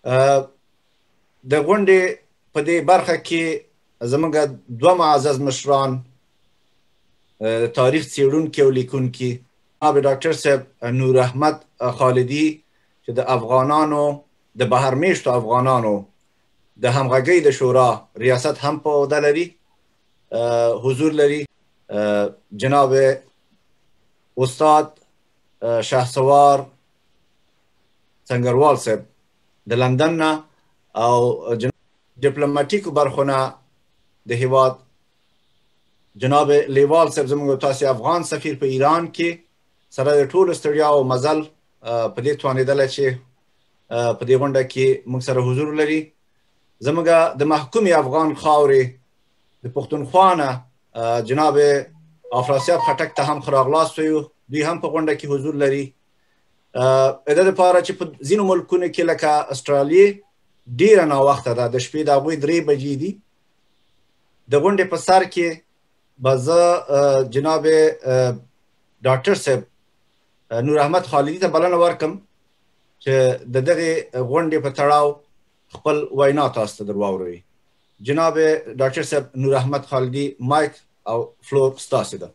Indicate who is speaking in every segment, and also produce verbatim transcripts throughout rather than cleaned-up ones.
Speaker 1: د غونډې په دې برخه کې زموږ دوه معزز مشران تاریخ څیړونکي او لیکونکي جناب ډاکټر صاحب نور احمد خالدي چې د افغانانو د بهرمیشتو افغانانو د همغږۍ د شورا ریاست هم په عهده لري حضور لري، جناب استاد شهسوار سنگروال صاحب د لندن نه او ډیپلوماټیکو برخونه د هیواد جناب لیوال صاحب زموږ تاسې افغان سفیر په ایران کې سره د ټولو ستړیا او مزل په دې توانېدله چې په دې غونډه کې موږ سره حضور لري. زموږ د محکومې افغان خاورې د پښتونخوا نه جناب افراسیاب خټک ته هم ښه راغلاست ویو، دوی هم په غونډه کې حضور لري. د دې لپاره چې په ځینو ملکونو کې لکه استرالیا ډیره ناوخته ده، د شپې د هغوی درې بجې دي. د غونډې په سر کې به زه جناب ډاکټر صاحب نور احمد خالدي ته بلنه ورکم چې د دغې غونډې په تړاو خپل وینا تاسو ته در واوروي. جناب ډاکټر صاحب نور احمد خالدي، مایک او فلور ستاسې ده.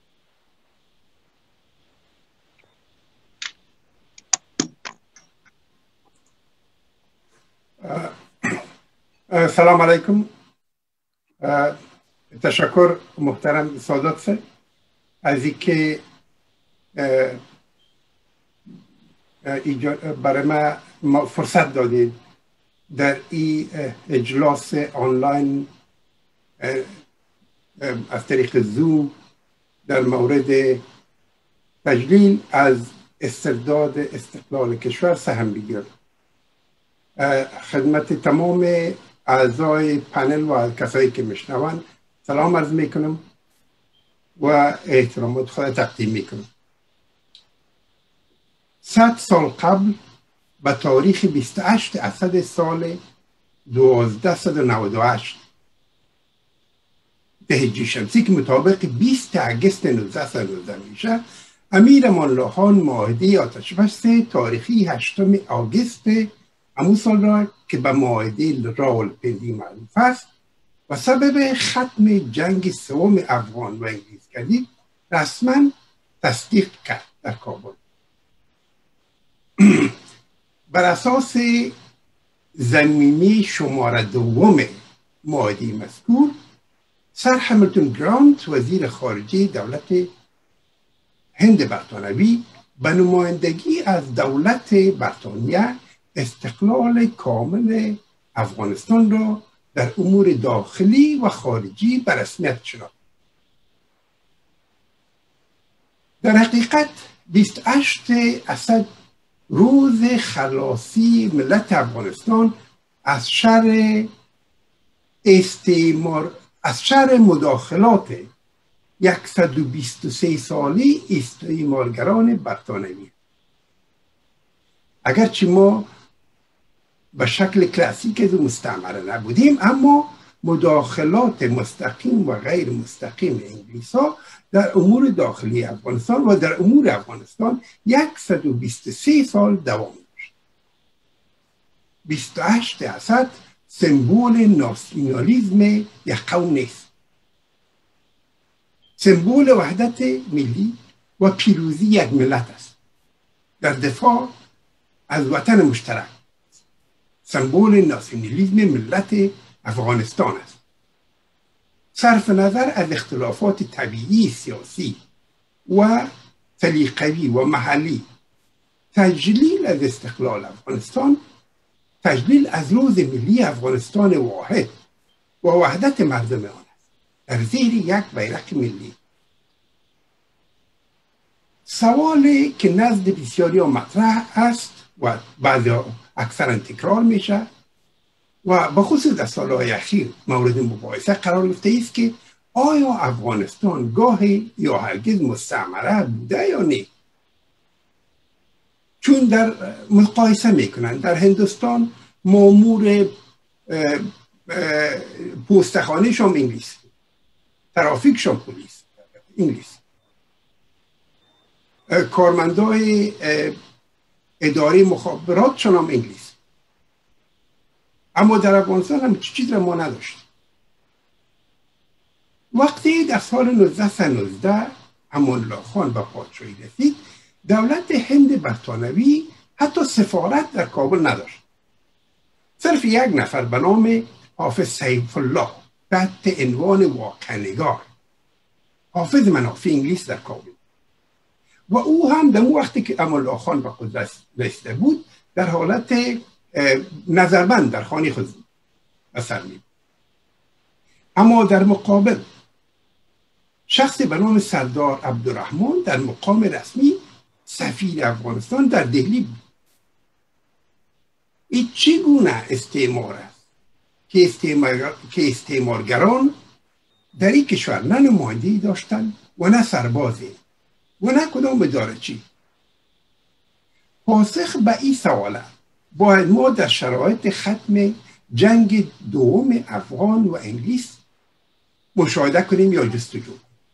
Speaker 2: سلام علیکم. تشکر محترم سادات صاحب از اینکه برای ما فرصت دادید در این اجلاس آنلاین از طریق زوم در مورد تجلیل از استرداد استقلال کشور سهم بگیرم. خدمت تمام اعضای پنل و کسایی که میشنوند سلام عرض میکنم و احترامات خود تقدیم میکنم. صد سال قبل به تاریخ بیست و هشت اسد سال دوازده نود و هشت به هجری شمسی که مطابق بیست آگوست نوزده نوزده میشه، امیر امان الله خان معاهده آتشبس تاریخی هشتم آگوست همون سال را که به معاهده راولپندی معروف است و سبب ختم جنگ سوم افغان و انگلیس کردی رسما تصدیق کرد در کابل. بر اساس زمینی شماره دوم معاهده مذکور، سر همیلتون گرانت وزیر خارجه دولت هند برطانوی به نمایندگی از دولت برطانیه استقلال کامل افغانستان را در امور داخلی و خارجی به رسمیت شناخت. در حقیقت بیست و هشت اسد روز خلاصی ملت افغانستان از شر استعمار از شر مداخلات صد و بیست و سه سالی استعمارگران برطانوی. اگرچه ما به شکل کلاسیک از مستعمره نبودیم، اما مداخلات مستقیم و غیر مستقیم انگلیس ها در امور داخلی افغانستان و در امور افغانستان صد و بیست و سه سال دوام داشت. بیست و هشت اسد سمبول ناسیونالیسم یک قوم نیست، سمبول وحدت ملی و پیروزی یک ملت است در دفاع از وطن مشترک. سمبول ناسیونالیسم ملت افغانستان است. صرف نظر از اختلافات طبیعی سیاسی و سلیقه‌ای و محلی، تجلیل از استقلال افغانستان، تجلیل از روز ملی افغانستان واحد و وحدت مردم آن است در زیر یک بیرق ملی. سوالی که نزد بسیاری مطرح است و بعضی اکثرا تکرار میشه و بخصوص در سالهای اخیر مورد مباحثه قرار گرفته است که آیا افغانستان گاهی یا هرگز مستعمره بوده یا نه؟ چون در مقایسه میکنن در هندوستان مامور پوستخانه شام انگلیس، ترافیک شام پلیس انگلیس، کارمندای اداره مخابرات شام انگلیس، اما در افغانستان هم چیزی را ما نداشت. وقتی در سال نوزده نوزده امان الله خان به پادشاهی رسید، دولت هند برطانوی حتی سفارت در کابل نداشت. صرف یک نفر به نام حافظ سیف الله تحت عنوان واقع‌نگار، حافظ منافع انگلیس در کابل، و او هم در وقتی که امان الله خان به قدرت رسیده بود در حالت نظربند در خانه خود اثر می بود. اما در مقابل شخص به نام سردار عبدالرحمن در مقام رسمی سفیر افغانستان در دهلی بود. این چگونه استعمار است که, استعمار... که استعمارگران در این کشور نه نماینده‌ای داشتند و نه سربازی و نه کدام اداره‌چی. پاسخ به این سوال باید ما در شرایط ختم جنگ دوم افغان و انگلیس مشاهده کنیم یا جستجو.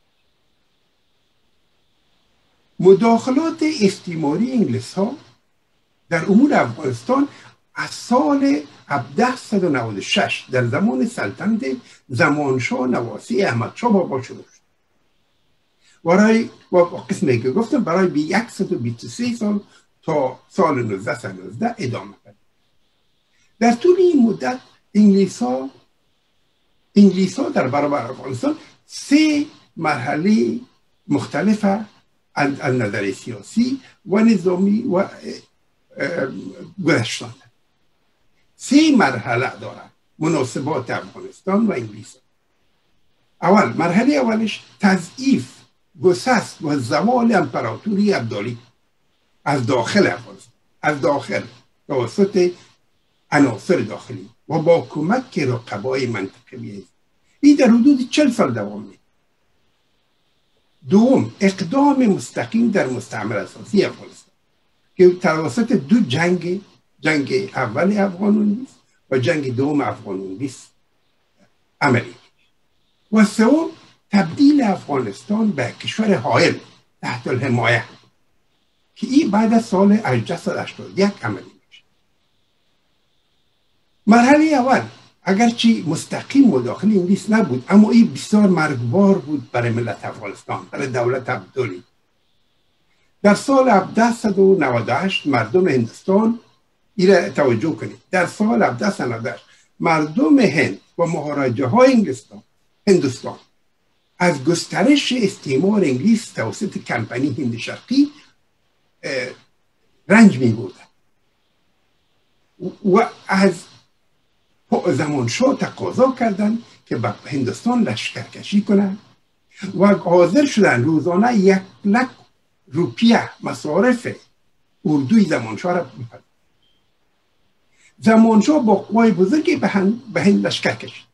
Speaker 2: مداخلات استعماری انگلیس ها در امور افغانستان از سال هفده نود و شش در زمان سلطنت زمانشاه نواسی احمدشاه بابا شروع شد. برای قسمی که گفتم برای بی صد و بیست و سه سال تا سال نوزده نوزده ادامه داد. در طول این مدت انگلیس ها انگلیس ها در برابر افغانستان سه مرحله مختلف از نظر سیاسی و نظامی و گذشتند. سه مرحله دارد مناسبات افغانستان و انگلیس. اول مرحله اولش تضعیف، گسست و زوال امپراتوری ابدالی از داخل افغانستان، از داخل توسط عناصر داخلی و با کمک رقبای منطقه‌ای. این در حدود چهل سال دوام می‌کرد. دوم، اقدام مستقیم در مستعمره اساسی افغانستان که توسط دو جنگ، جنگ اول افغان و انگلیس و جنگ دوم افغان و انگلیس عملی. و سوم، تبدیل افغانستان به کشور حائل تحت الحمایه که این بعد از سال هجده هشتاد و یک عملی میشه. مرحله اول اگرچه مستقیم مداخله انگلیس نبود، اما این بسیار مرگبار بود برای ملت افغانستان، برای دولت عبدالی. در سال هفده نود و هشت مردم هندوستان، این توجه کنید، در سال هفده نود و هشت مردم هند و مهاراجه های انگلستان هندوستان از گسترش استعمار انگلیس توسط کمپانی هند شرقی رنج می بردند و از زمانشاه تقاضا کردند که به هندوستان لشکرکشی کنند و حاضر شدند روزانه یک لک روپیه مصارف اردوی زمانشاه را بپردازند. زمانشاه با قوای بزرگی به هند لشکر کشید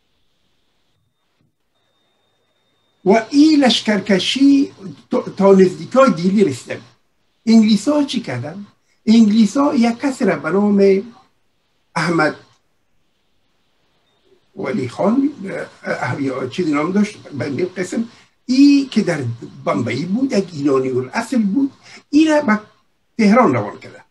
Speaker 2: و این لشکرکشی تا نزدیکای دیلی رسیده بود. انگلیس ها چی کردن؟ انگلیس ها یک کسی را به نام احمد ولی خان یا چیزی نام داشت به این قسم، ای که در بمبئی بود، یک ایرانی الاصل بود، ای را به تهران روان کردن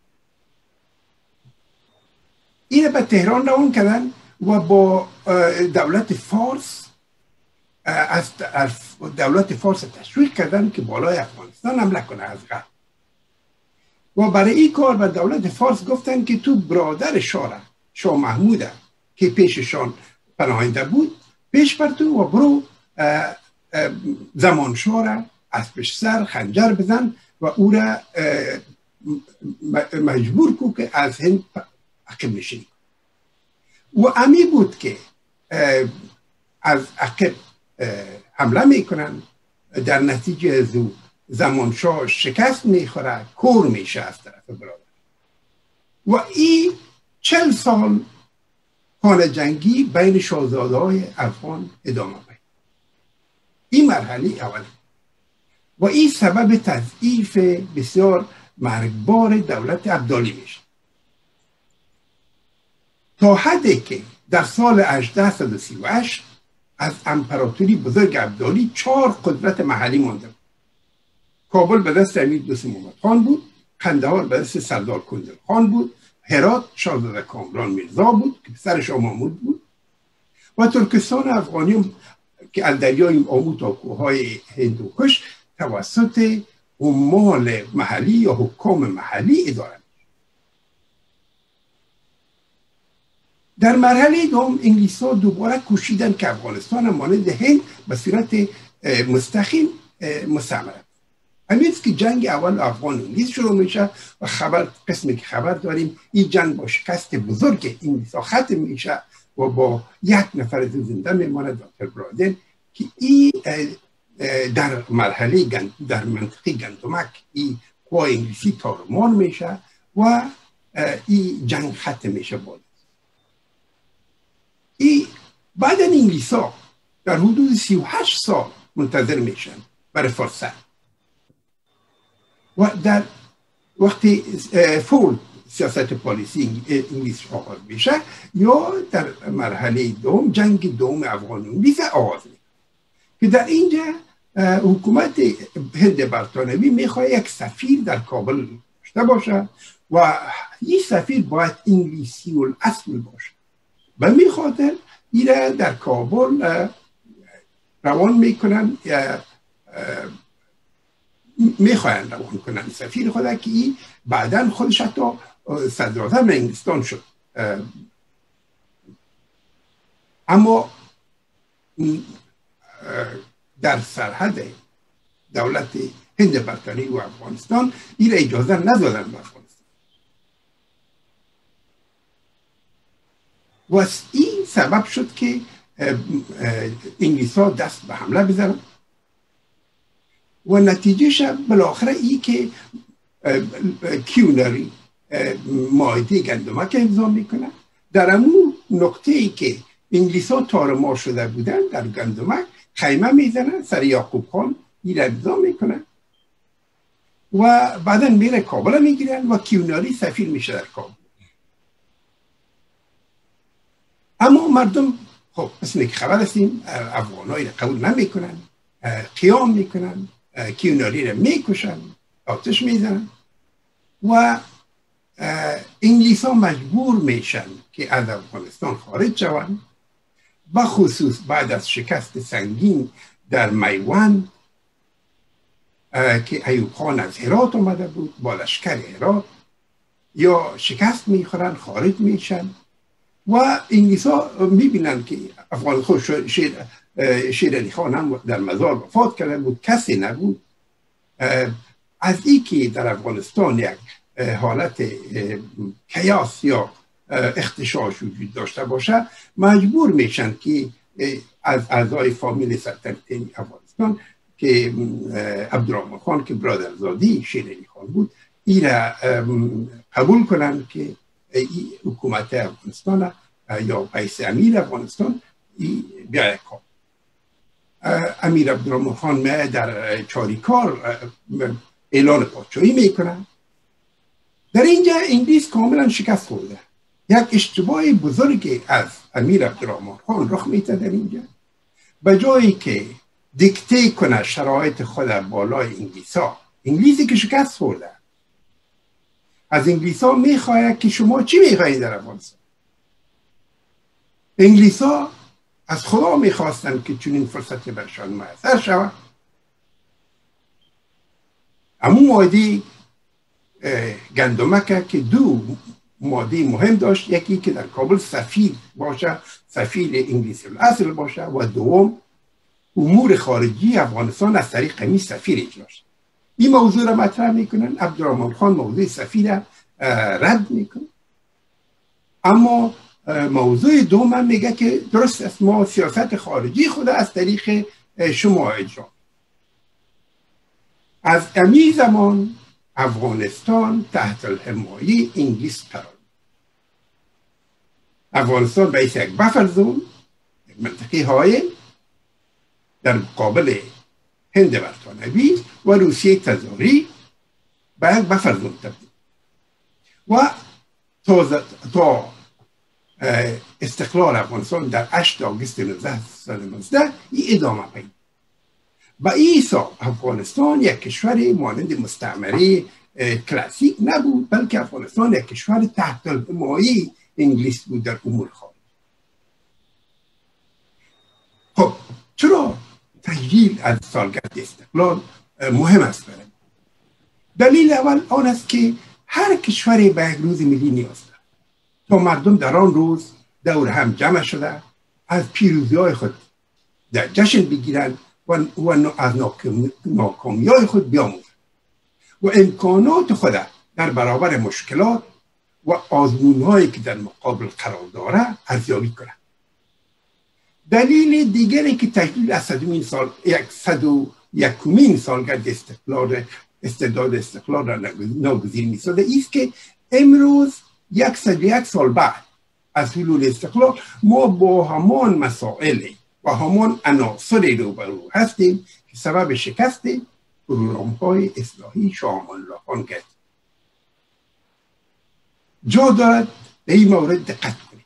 Speaker 2: ای را به تهران روان کردن و با دولت فارس از دولت فارس تشویق کردن که بالای افغانستان حمله کنه از غرب. و برای این کار به دولت فارس گفتن که تو برادر شاه شاه محمود که پیششان پناهنده بود پیش بر تو و برو زمانشاه را از پیش سر خنجر بزن و او را مجبور کو که از هند عقب نشینی. و امی بود که از عقب حمله میکنن، در نتیجه از زمانشاه شکست میخوره، کور میشه از طرف برادر. و این چل سال خانه جنگی بین شاهزاده های افغان ادامه پیدا. این مرحله اول و این سبب تضعیف بسیار مرگبار دولت عبدالی میشه تا حدی که در سال هجده سی و هشت از امپراتوری بزرگ عبدالی چهار قدرت محلی مانده بود. کابل به دست امیر دوست محمد خان بود، قندهار به دست سردار کندل خان بود، هرات شاهزاده کامران میرزا بود که پسرش آمامود بود و ترکستان افغانی که از دریای آمو تا کوههای هندوکش توسط عمال محلی یا حکام محلی اداره. در مرحله دوم انگلیس ها دوباره کوشیدن که افغانستان مانند هند به صورت مستقیم مستعمره. همین که جنگ اول افغان انگلیس شروع میشه و خبر قسمی که خبر داریم این جنگ با شکست بزرگ انگلیس ها ختم میشه و با یک نفر زنده میماند دکتر برادن که این در مرحله در منطقه گندمک این قوای انگلیسی تارمار میشه و این جنگ ختم میشه. بود این بعد انگلیس ها در حدود سی و هشت سال منتظر میشن برای فرصت و در وقتی فول سیاست پالیسی انگلیس آغاز میشه یا در مرحله دوم جنگ دوم افغان انگلیس آغاز میشه که در اینجا حکومت هند برطانوی میخواد یک سفیر در کابل داشته باشه و این سفیر باید انگلیسی الاصل باشه و میخاطر ایره در کابل روان میکنن میخواین روان کنن سفیر خدا که این بعدا خودش حتی صدراعظم انگلستان شد. اما در سرحد دولت هند برطانوی و افغانستان این اجازه ندادن به افغانستان و این سبب شد که انگلیس ها دست به حمله بزنن و نتیجهش بالاخره ای که کیونری معاهده گندمک امضا میکنه. در همون نقطه ای که انگلیس ها تارمار شده بودن در گندمک خیمه میزنن، سر یعقوب خان این امضا میکنن و بعدا میره کابل میگیرن و کیوناری سفیر میشه در کابل. اما مردم خب مثل که خبر هستیم افغان های قبول نمیکنن، قیام میکنن، کیوناری را میکشن، آتش میزنن و انگلیس ها مجبور میشن که از افغانستان خارج شوند، بخصوص بعد از شکست سنگین در میوند که ایوب خان از هرات آمده بود با لشکر هرات، یا شکست میخورن خارج میشن و انگلیس ها میبینن که افغان خود شیر, شیر علی خان هم در مزار وفات کرده بود، کسی نبود. از این که در افغانستان یک حالت کیاس یا اختشاش وجود داشته باشه، مجبور میشن که از اعضای فامیل سلطنتی افغانستان که عبدالرحمن خان که برادرزادی شیر علی خان بود این را قبول کنن که این حکومت افغانستان یا رئیس امیر افغانستان بیاید کار. امیر عبدالرحمن خان در چاریکار اعلان پادشاهی میکنن. در اینجا انگلیس کاملا شکست خورده. یک اشتباه بزرگی از امیر عبدالرحمن خان رخ میده در اینجا. به جایی که دیکته کنه شرایط خود بالای انگلیس ها، انگلیسی که شکست خورده از انگلیس ها میخواهد که شما چی میخواهید در افغانستان. انگلیس ها از خدا میخواستن که چنین فرصتی برشان میسر شود. اما معاهده گندمک که دو ماده مهم داشت، یکی که در کابل سفیر باشه، سفیر انگلیسی الاصل باشه، و دوم امور خارجی افغانستان از طریق همین سفیر اجرا شد. این موضوع را مطرح میکنن. عبدالرحمن خان موضوع سفیر رد میکنه، اما موضوع دوم میگه که درست است، ما سیاست خارجی خود از طریق شما اجرا. از امی زمان افغانستان تحت الحمایه انگلیس قرار. افغانستان باعث یک بفر زون، یک منطقه حائل در مقابل هند برطانوی و روسیه تزاری به یک بفر زون تبدیل و تا, تا استقلال افغانستان در هشت آگوست هزار و نهصد و نوزده این ادامه پیدا. با این حساب افغانستان یک کشور مانند مستعمره کلاسیک نبود، بلکه افغانستان یک کشور تحت الحمایه انگلیس بود در امور خارجی. خب چرا تجلیل از سالگرد استقلال مهم است برای ما؟ دلیل اول آن است که هر کشوری به یک روز ملی نیاز دارد تا مردم در آن روز دور هم جمع شده از پیروزی‌های خود در جشن بگیرند و از ناکامی‌های خود بیاموزند و امکانات خود در برابر مشکلات و آزمون‌هایی که در مقابل قرار دارد ارزیابی کنند. دلیل دیگری که تجلیل از صدمین سال صد و یکمین سالگرد استقلال استعداد استقلال را ناگزیر می‌سازد است که امروز صد و یک سال بعد از حلول استقلال ما با همان مسائل و همان عناصری روبرو هستیم که سبب شکست پروگرام‌های اصلاحی شاه امان الله خان گردید. جا دارد به این مورد دقت کنیم.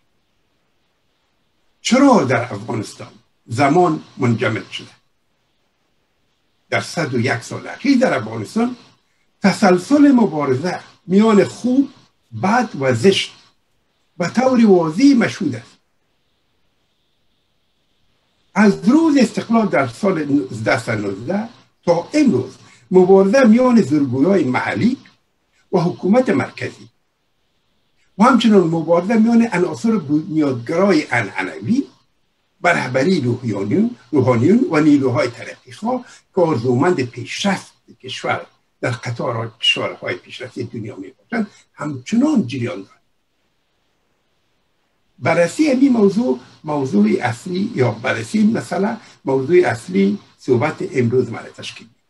Speaker 2: چرا در افغانستان زمان منجمد شده؟ در صد و یک سال اخیر در افغانستان تسلسل مبارزه میان خوب، بد و زشت به طور واضح مشهود است. از روز استقلال در سال هزار و نوزده تا امروز مبارزه میان زورگویان محلی و حکومت مرکزی و همچنین مبارزه میان عناصر بنیادگرای عنعنوی و رهبری روحانیون روحانیون و نیروهای ترقیخواه که آرزومند پیشرفت کشور در قطار کشورهای پیشرفته دنیا می باشند همچنان جریان دارد. بررسی این موضوع موضوع اصلی یا بررسی مثلا موضوع اصلی صحبت امروز ما را تشکیل میده.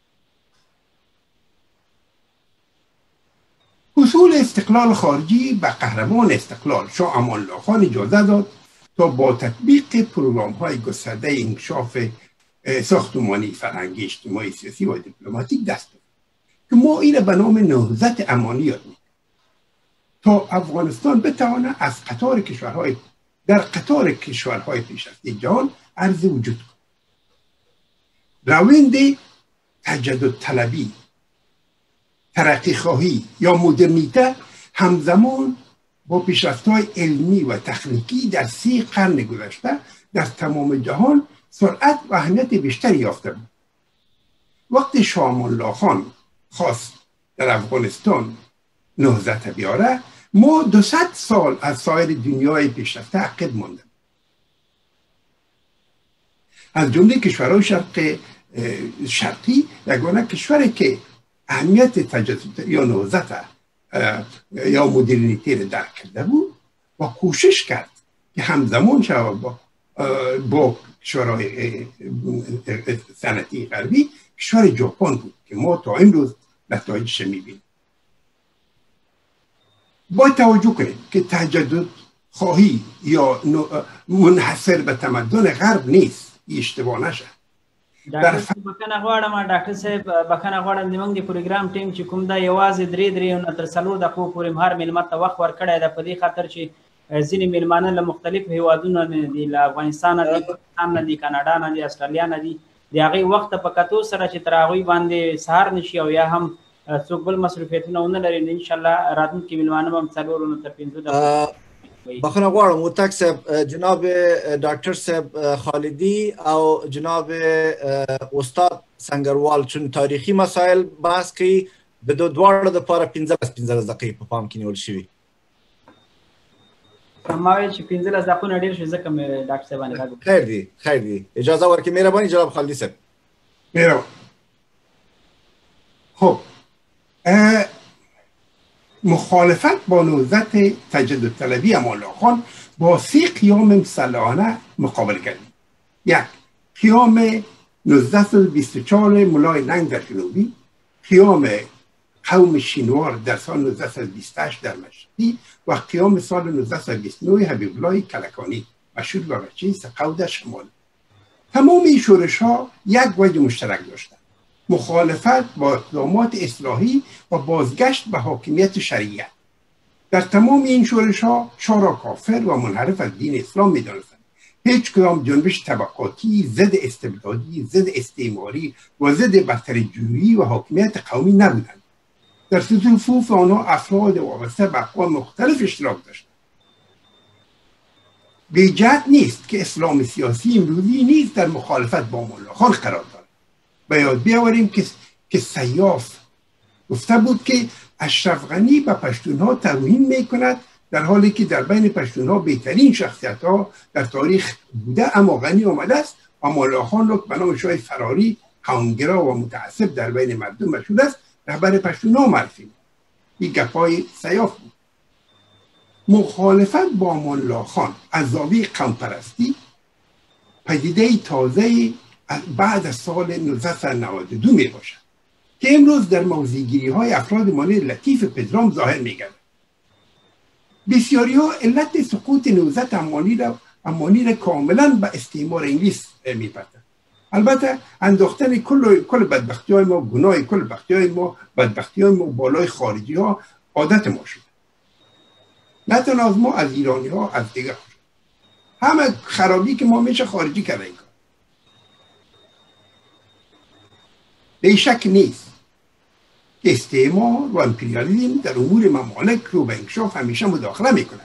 Speaker 2: حصول استقلال خارجی به قهرمان استقلال شاه امان الله خان اجازه داد تا با تطبیق پروگرام های گسترده انکشاف ساختمانی، فرهنگی، اجتماعی، سیاسی و دیپلماتیک دست داد که ما این به نام نهضت امانی یاد می‌کنیم تا افغانستان بتواند از قطار کشورهای در قطار کشورهای پیشرفته جهان عرض وجود کند. روند تجدد طلبی، ترقی خواهی یا مدرنیته همزمان با پیشرفت‌های علمی و تکنیکی در سی قرن گذشته در تمام جهان سرعت و اهمیت بیشتری یافته بود. وقتی شاه امان الله خان خواست در افغانستان نهضت بیاره، ما دویست سال از سایر دنیای پیشرفته عقب ماندیم. از جمله کشورهای شرق شرقی یگانه کشوری که اهمیت تجدد یا نهضت یا مدرنیته را درک کرده بود و کوشش کرد که همزمان شود با با کشورهای صنعتی غربی کشور ژاپن بود که ما تا امروز نتایجش می‌بینیم. باید توجه کنیم که تجدد خواهی یا منحصر به تمدن غرب نیست، اشتباه نشه.
Speaker 3: ډاکټر صاحب بخښنه غواړم ډاکټر صاحب بخښنه غواړم زموږ د پروګرام ټیم چې کوم دا یوازې درې درې نه تر څلور دقیقو پورې هر مېلمه ته وخت ورکړی ده په دې خاطر چې ځینې مېلمانه له مختلفو هېوادونو نه دي، له افغانستان نه دي، پاکستان نه دي، کاناډا نه دي، استرالیا نه دي. د هغې وخت ته په کتو سره چې تر هغوی باندې سهار نه شي او یا هم څوک بل مصروفیتونه ونه لري، نو انشاءالله راتلونکي مېلمانه به هم څلورو نه تر پنځو دقیقو.
Speaker 1: بخونه غواړم وتک صاحب، جناب ډاکټر صاحب خالدی او جناب استاد سنگروال چون تاریخي مسائل بحث کوي، د دوه دواړو دپاره پنځلس پنځلس دقیقې په پام کې نیول شوي.
Speaker 3: ما ویل چې پنځلس دقیقو نه ډېر شي، ځکه مې ډاکټر صاحب باندې غږ.
Speaker 1: خیر دی خیر دی، اجازه ورکړئ مهرباني جناب خالدی صاحب.
Speaker 2: مهربان. خب مخالفت با نهضت تجدد طلبی امان الله خان با سه قیام مسلحانه مقابله کردیم. یک، قیام نوزده بیست و چهار ملای ننگ در جنوبی، قیام قوم شینوار در سال نوزده بیست و هشت در مشرقی و قیام سال نوزده بیست و نه حبیب الله کلکانی مشهور به بچه سقو در شمال. تمام این شورش ها یک وجه مشترک داشتند: مخالفت با اقدامات اصلاحی و بازگشت به حاکمیت شریعت. در تمام این شورش ها شاه را کافر و منحرف از دین اسلام می دانستند. هیچ کدام جنبش طبقاتی، ضد استبدادی، ضد استعماری و ضد برتری جویی و حاکمیت قومی نبودند. در صفوف آنها افراد وابسته به اقوام مختلف اشتراک داشتند. بی‌جهت نیست که اسلام سیاسی امروزی نیز در مخالفت با ملاخان قرار دارد. به یاد بیاوریم که که سیاف گفته بود که اشرف غنی به پشتونها توهین میکند، در حالی که در بین پشتونها بهترین شخصیت ها در تاریخ بوده، اما غنی آمده است و ملاخان را به نام شاه فراری قومگرا و متعصب در بین مردم مشهور است رهبر پشتونها معرفی. این گپای سیاف بود. مخالفت با ملاخان از زاویه قوم پرستی پدیده تازه بعد از سال نوزده و نود و دو می باشد که امروز در موضع‌گیری های افراد مانند لطیف پدرام ظاهر می گردد. بسیاری ها علت سقوط نوزده امانی را امانی را کاملا به استعمار انگلیس می پرتند. البته انداختن کل کل بدبختی های ما، گناه کل بدبختی های ما، بدبختی های ما بالای خارجی ها عادت ما شد. نه تنها از ما، از ایرانی ها، از دیگر همه خرابی که ما میشه خارجی کرده این کار. به شک نیست که استعمار و امپریالیسم در امور ممالک رو به انکشاف همیشه مداخله میکنه.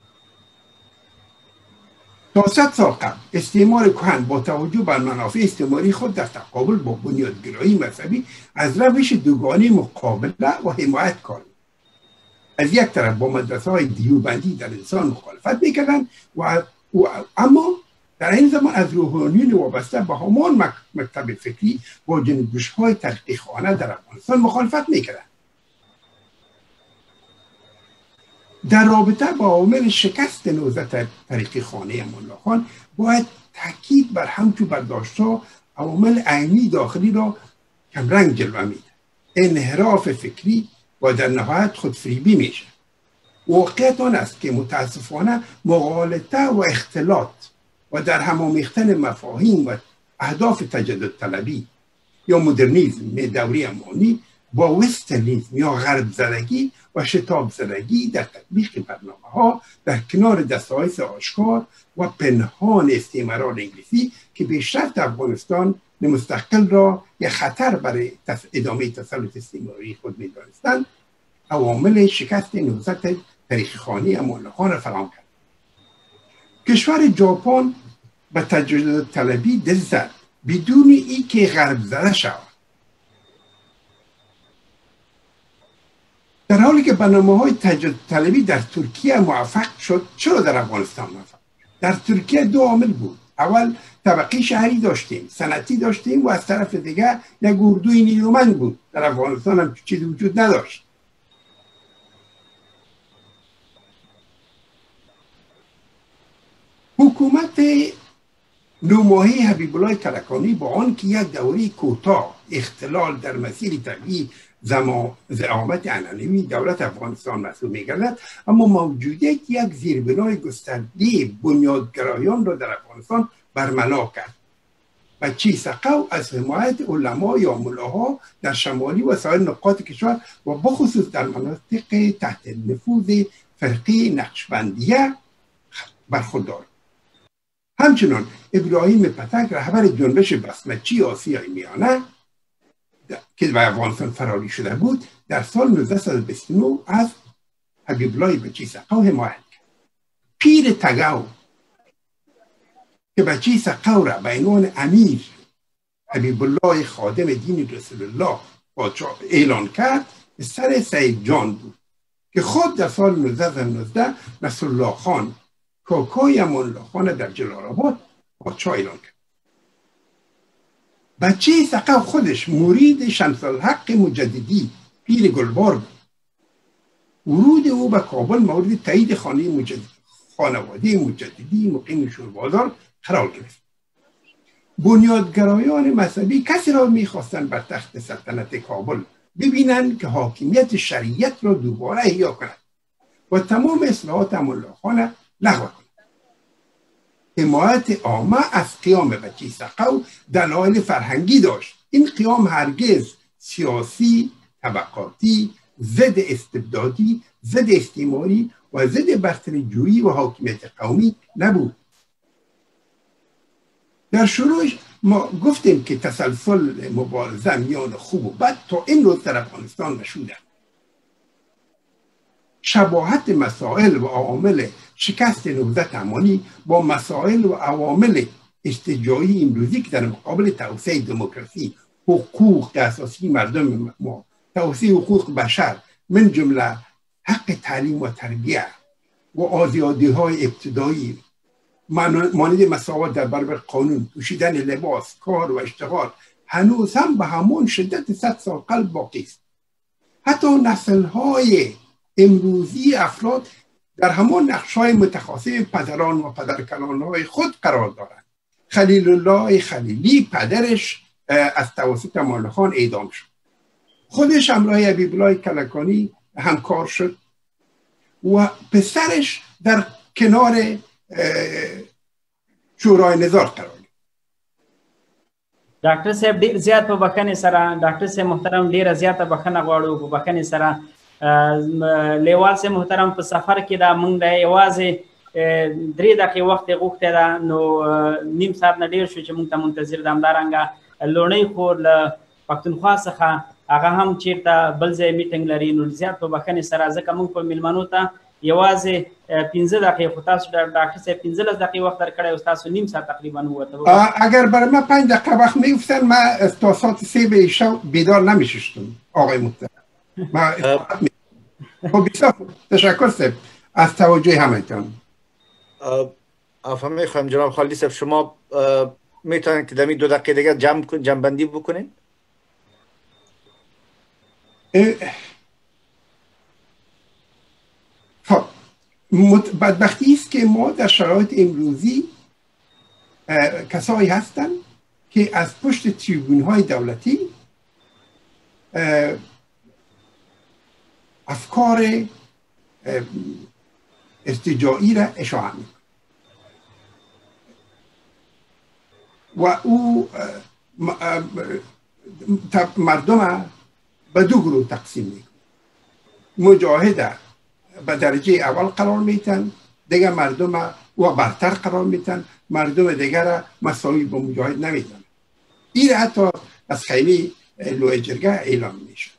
Speaker 2: تا صد سال قبل استعمار کهن با توجه بر منافع استعماری خود در تقابل با بنیادگرایی مذهبی از روش دوگانه مقابله و حمایت کار. از یک طرف با مدرسه های دیوبندی در انسان مخالفت میکردن و, و اما در این زمان از روحانیون وابسته به همان مکتب فکری با جنبش های تحقیقانه در افغانستان مخالفت میکردن. در رابطه با عوامل شکست نوزد طریق خانه ملاخان باید تاکید بر همچون برداشت‌ها عوامل عینی داخلی را کمرنگ جلوه میده. انحراف فکری و در نهایت خودفریبی میشه. واقعیت آن است که متاسفانه مغالطه و اختلاط و در همامیختن مفاهیم و اهداف تجدد طلبی یا مدرنیزم دوری امانی با وسترنیزم یا غرب زدگی و شتاب زدگی در تطبیق برنامه ها در کنار دستایس آشکار و پنهان استعماران انگلیسی که به شرط افغانستان مستقل را یک خطر برای ادامه تسلط استعماری خود می‌دانستند، عوامل شکست نوزد تاریخ خانه ملاخان را فراهم کرد. کشور ژاپن به تجدد طلبی دل زد بدون ای که غرب زده شود، در حالی که برنامه‌های تجدد طلبی در ترکیه موفق شد. چرا در افغانستان موفق؟ در ترکیه دو عامل بود. اول طبقه شهری داشتیم، صنعتی داشتیم و از طرف دیگه یک اردوی نیرومند بود. در افغانستان هم چیزی وجود نداشت. حکومت نوماهی حبیب الله کلکانی با آن که یک دوره کوتاه اختلال در مسیر طبیعی زعامت عنعنوی دولت افغانستان محسوب می‌گردد، اما موجودیت یک زیربنای گسترده بنیادگرایان را در افغانستان برملا کرد و چیسقو از حمایت علما یا ملاها در شمالی و سایر نقاط کشور و بخصوص در مناطق تحت نفوذ فرقه نقشبندیه برخوردار. همچنان ابراهیم پتک رهبر جنبش بسمچی آسیای میانه که به افغانستان فراری شده بود در سال نوزده و بیست و نه از حبیب الله بچیسقو حمایت کرد. پیر تگاو که بچیسقو را به عنوان امیر حبیب الله خادم دین رسول الله اعلان کرد سر سید جان بود که خود در سال نوزده و نوزده نصر الله خان کاکای ملا خان در جلال آباد پادشاه اعلان کرد. بچه سقف خودش مرید شمس الحق مجددی پیر گلبار بود. ورود او به کابل مورد تایید خانه مجددی خانواده مجددی مقیم شوربازار قرار گرفت. بنیادگرایان مذهبی کسی را میخواستند بر تخت سلطنت کابل ببینند که حاکمیت شریعت را دوباره احیا کند و تمام اصلاحات ملا خان لغو کند. حمایت عامه از قیام بچیسقو دلایل فرهنگی داشت. این قیام هرگز سیاسی، طبقاتی، ضد استبدادی، ضد استعماری و ضد برتری‌جویی و حاکمیت قومی نبود. در شروعش ما گفتیم که تسلسل مبارزه میان خوب و بد تا این روز در افغانستان نشده. شباهت مسائل و عوامل شکست نهضت امانی با مسائل و عوامل استجاعی امروزی که در مقابل توسعه دموکراسی، حقوق اساسی مردم ما، توسعه حقوق بشر من جمله حق تعلیم و تربیت و آزادی های ابتدایی مانند مساوات در برابر قانون، پوشیدن لباس، کار و اشتغال هنوز هم به همون شدت صد سال قبل باقی است. حتی نسل های امروزی افراد در همون نقش های متخاصم پدران و پدرکلان های خود قرار دارند. خلیل الله خلیلی پدرش از توسط امان خان اعدام شد، خودش همراه حبیب الله کلکانی همکار شد و پسرش در کنار شورای نظار قرار گرفت.
Speaker 3: ډاکټر صاحب ډیر زیات په بخښنې سره ډاکټر صاحب محترم ډیره زیاته بخښنه غواړو په بخښنې سره لیوال صاحب محترم په سفر کې دا موږ د یوازې درې دقیقې وخت یې غوښتی ده نو نیم ساعت نه ډېر شو چې موږ ته منتظر ده. همدارنګه لوڼۍ خور له پښتونخوا څخه هغه هم چېرته بل ځای میټینګ لري نو زیات په بخښنې سره ځکه موږ په میلمنو ته یوازې پنځه دقیقې خو تاسو ډاکټر صاحب پنځلس دقیقې وخت درکړی او تاسو نیم ساعت تقریبا ووته.
Speaker 2: اگر برای من پنج دقیقه وقت می‌افتاد من تا ساعت سه به شب بیدار نمی‌شدم آقای محترم. من خب بسیار تشکر صاحب از توجه همتون.
Speaker 1: افهم میخوام جناب خالدی صاحب شما میتونید که دمی دو دقیقه دیگه جمع جمع بندی بکنین؟
Speaker 2: خب بدبختی است که ما در شرایط امروزی کسایی هستند که از پشت تریبون های دولتی افکار استجاعی را اشاعه می‌کنند و او مردم به دو گروه تقسیم می‌کنند. مجاهد به درجه اول قرار میتن، دیگر مردم و برتر قرار میتن، مردم دیگر مساوی با مجاهد نمیدن. این حتی از خیلی لوی جرگه اعلام میشه.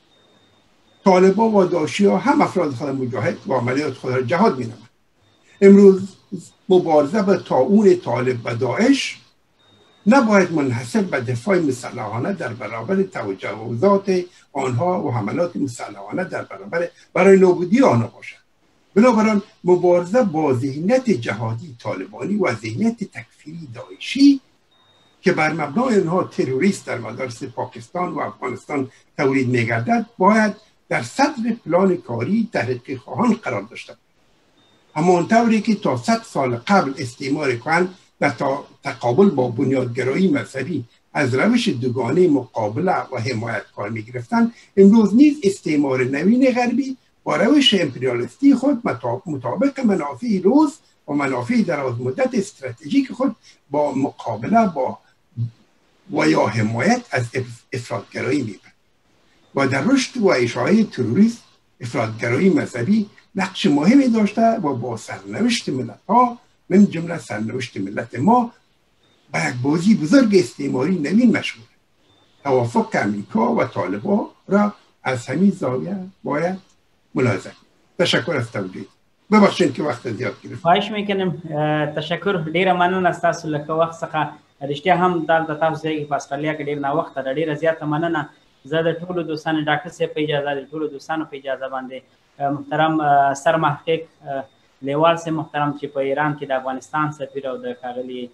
Speaker 2: طالبان و داعشی ها هم افراد خود مجاهد و عملیات خود را جهاد مینامند. امروز مبارزه به طاعون طالب و داعش نباید منحصر به دفاع مسلحانه در برابر تجاوزات آنها و حملات مسلحانه در برابر برای نابودی آنها باشد. بنابراین مبارزه با ذهنیت جهادی طالبانی و ذهنیت تکفیری داعشی که بر مبنای آنها تروریست در مدارس پاکستان و افغانستان تولید می‌گردد باید در صدر پلان کاری تحقیق خواهان قرار داشته باشد. همانطوری که تا صد سال قبل استعمار کهن در تقابل با بنیادگرایی مذهبی از روش دوگانه مقابله و حمایت کار می گرفتن، امروز نیز استعمار نوین غربی با روش امپریالیستی خود مطابق منافع روز و منافع دراز مدت استراتژیک خود با مقابله با و یا حمایت از افراطگرایی می برد و در رشد و اشاعه تروریسم افراطگرایی مذهبی نقش مهمی داشته و با سرنوشت ملت ها من جمله سرنوشت ملت ما با یک بازی بزرگ استعماری نوین مشغول. توافق امریکا و طالبان را از همین زاویه باید ملاحظه کنیم. تشکر از توجه. ببخشید که وقت زیاد گرفتم.
Speaker 3: خواهش میکنم. تشکر ډیره مننه تاسو له وخت څخه. رښتیا هم د تاسو ځای په استرالیا کې ډیر نه وخت د ډیره زیاته مننه. زه د ټولو دوستانو ډاکټر صاحب په اجازه د ټولو دوستانو په اجازه باندې محترم سرمحقق لیوال صاحب محترم چې په ایران کې د افغانستان سفیر او د ښاغلي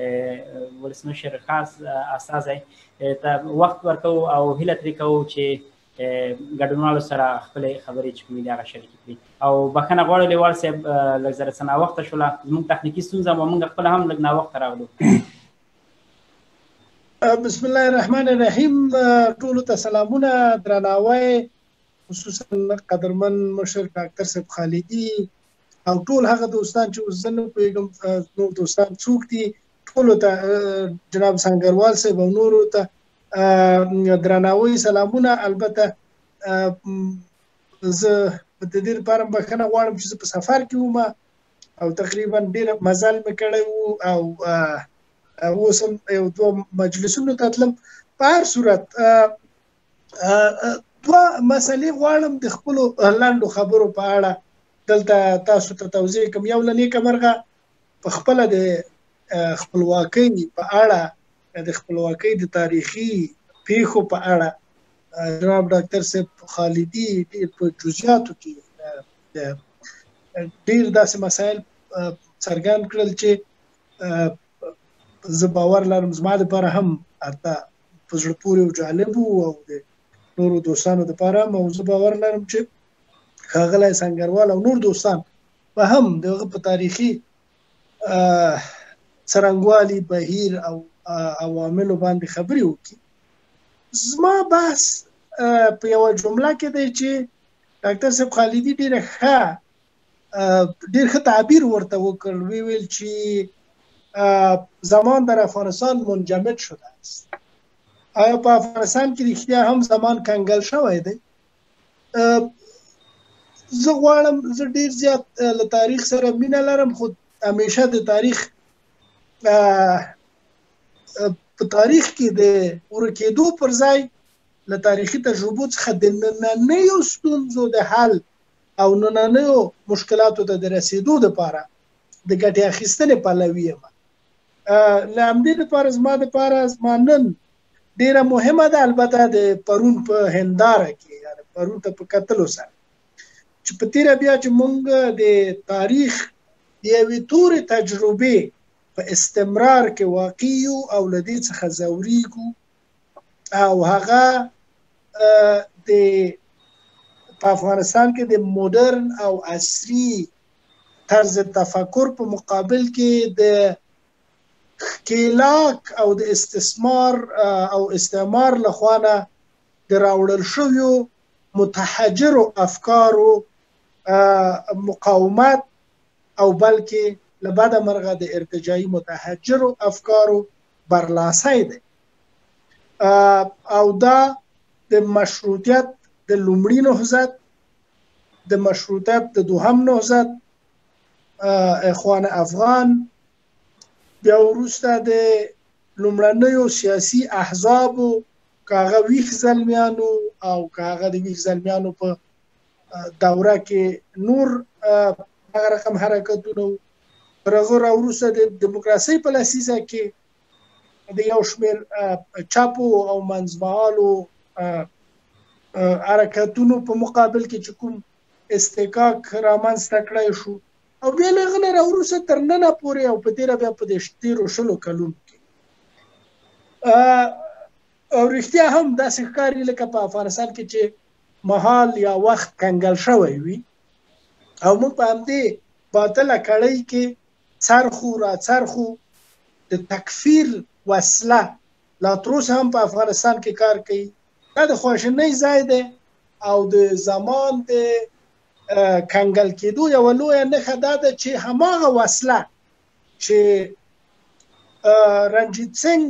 Speaker 3: ولسمشر خاص استازی ته وخت ورکوو او هیله ترې کوو چې ګډونوالو سره خپلې خبرې چې کومې دي هغه شریکې کړي او بخښنه غواړو لیوال صاحب لږ زره څه ناوخته شوله زموږ تخنیکي ستونزه وه موږ خپله هم لږ ناوخته راغلو.
Speaker 4: بسم الله الرحمن الرحیم. ټولو ته سلامونه، درناوی، خصوصا قدرمن مشر ډاکټر صاحب خالدي او ټول هغه دوستان چې اوس زه نه پوهېږم نور دوستان څوک دي، ټولو ته جناب سنګروال صاحب او نورو ته درناوی سلامونه. البته زه د دې لپاره بخښنه غواړم چې زه په سفر کې وم او تقریبا ډېر مزل مې کړی و او اوس هم یو دوه مجلسونو ته تلم. په هر صورت دوه مسلې غواړم د خپلو لنډو خبرو په اړه دلته تاسو ته توضیح کوم. یو له نیکه مرغه په خپله د خپلواکۍ په اړه د خپلواکۍ د تاریخي پیښو په اړه جناب ډاکټر صاحب خالدي ډېر په جزئیاتو کې ډېر داسې مسایل څرګند کړل چې زه باور لرم زما دپاره هم حتی په زړه پورې او جالب وو او د نورو دوستانو دپاره هم. او زه باور لرم چې ښاغلی سنګروال او نور دوستان به هم د هغه په تاریخي څرنګوالي بهیر او عواملو باندې خبرې وکړي. زما بحث په یوه جمله کې دی چې ډاکټر صاحب خالدي ډېره ښه ډېر ښه تعبیر ورته وکړ. وی ویل چې زمان در افغانستان منجمد شده است. آیا په افغانستان کې رښتیا هم زمان کنګل شوی دی؟ زه غواړم زه ډېر زیات له تاریخ سره مینه لرم، خو همیشه د تاریخ په تاریخ کې د ورکېدو پر ځای له تاریخي تجربو څخه د نننیو ستونزو د حل او نننیو مشکلاتو ته د رسېدو دپاره د ګټې اخیستنې پلوي یم. له همدې دپاره زما دپاره زما نن ډېره مهمه ده، البته د پرون په هنداره کې یعنې پرون ته په کتلو سره چې په تېره بیا چې موږ د تاریخ د یوې تورې تجربې په استمرار کې واقع یو او له دې څخه ځورېږو او هغه د په افغانستان کې د مدرن او عصري طرز تفکر په مقابل کې د ښکېلاک او د استثمار او استعمار لخوا نه د راوړل شویو متحجرو افکارو مقاومت او بلکې له بده مرغه د ارتجاعي متحجرو افکارو برلاسی دی. او دا د مشروطیت د لومړي نهضت، د مشروطیت د دوهم نهضت، اخوان افغان، بیا وروسته د لومړنیو سیاسي احزابو که هغه ویښ زلمیانو او که هغه د ویښ زلمیانو په دوره کې نور هغه رقم حرکتونه وو. تر هغه راوروسته د دیموکراسۍ په لسیزه کې د یو شمېر چپو او منځمهالو حرکتونو په مقابل کې چې کوم استحقاق رامنځته کړی شو، او بیا له هغه نه راوروسته تر ننه پورې او په تېره بیا په دې تېرو شلو کلونو کې او رښتیا هم داسې ښکاري لکه په افغانستان کې چې مهال یا وخت کنګل شوی وي او موږ په همدې باطله کړۍ کې څرخو را څرخو. د تکفیر وسله لا تر اوسه هم په افغانستان کې کار کوي. دا د خواشینۍ ځای دی او د زمان د کنګل کېدو یوه لویه نښه دا ده چې هماغه وسله چې رنجیت سنګ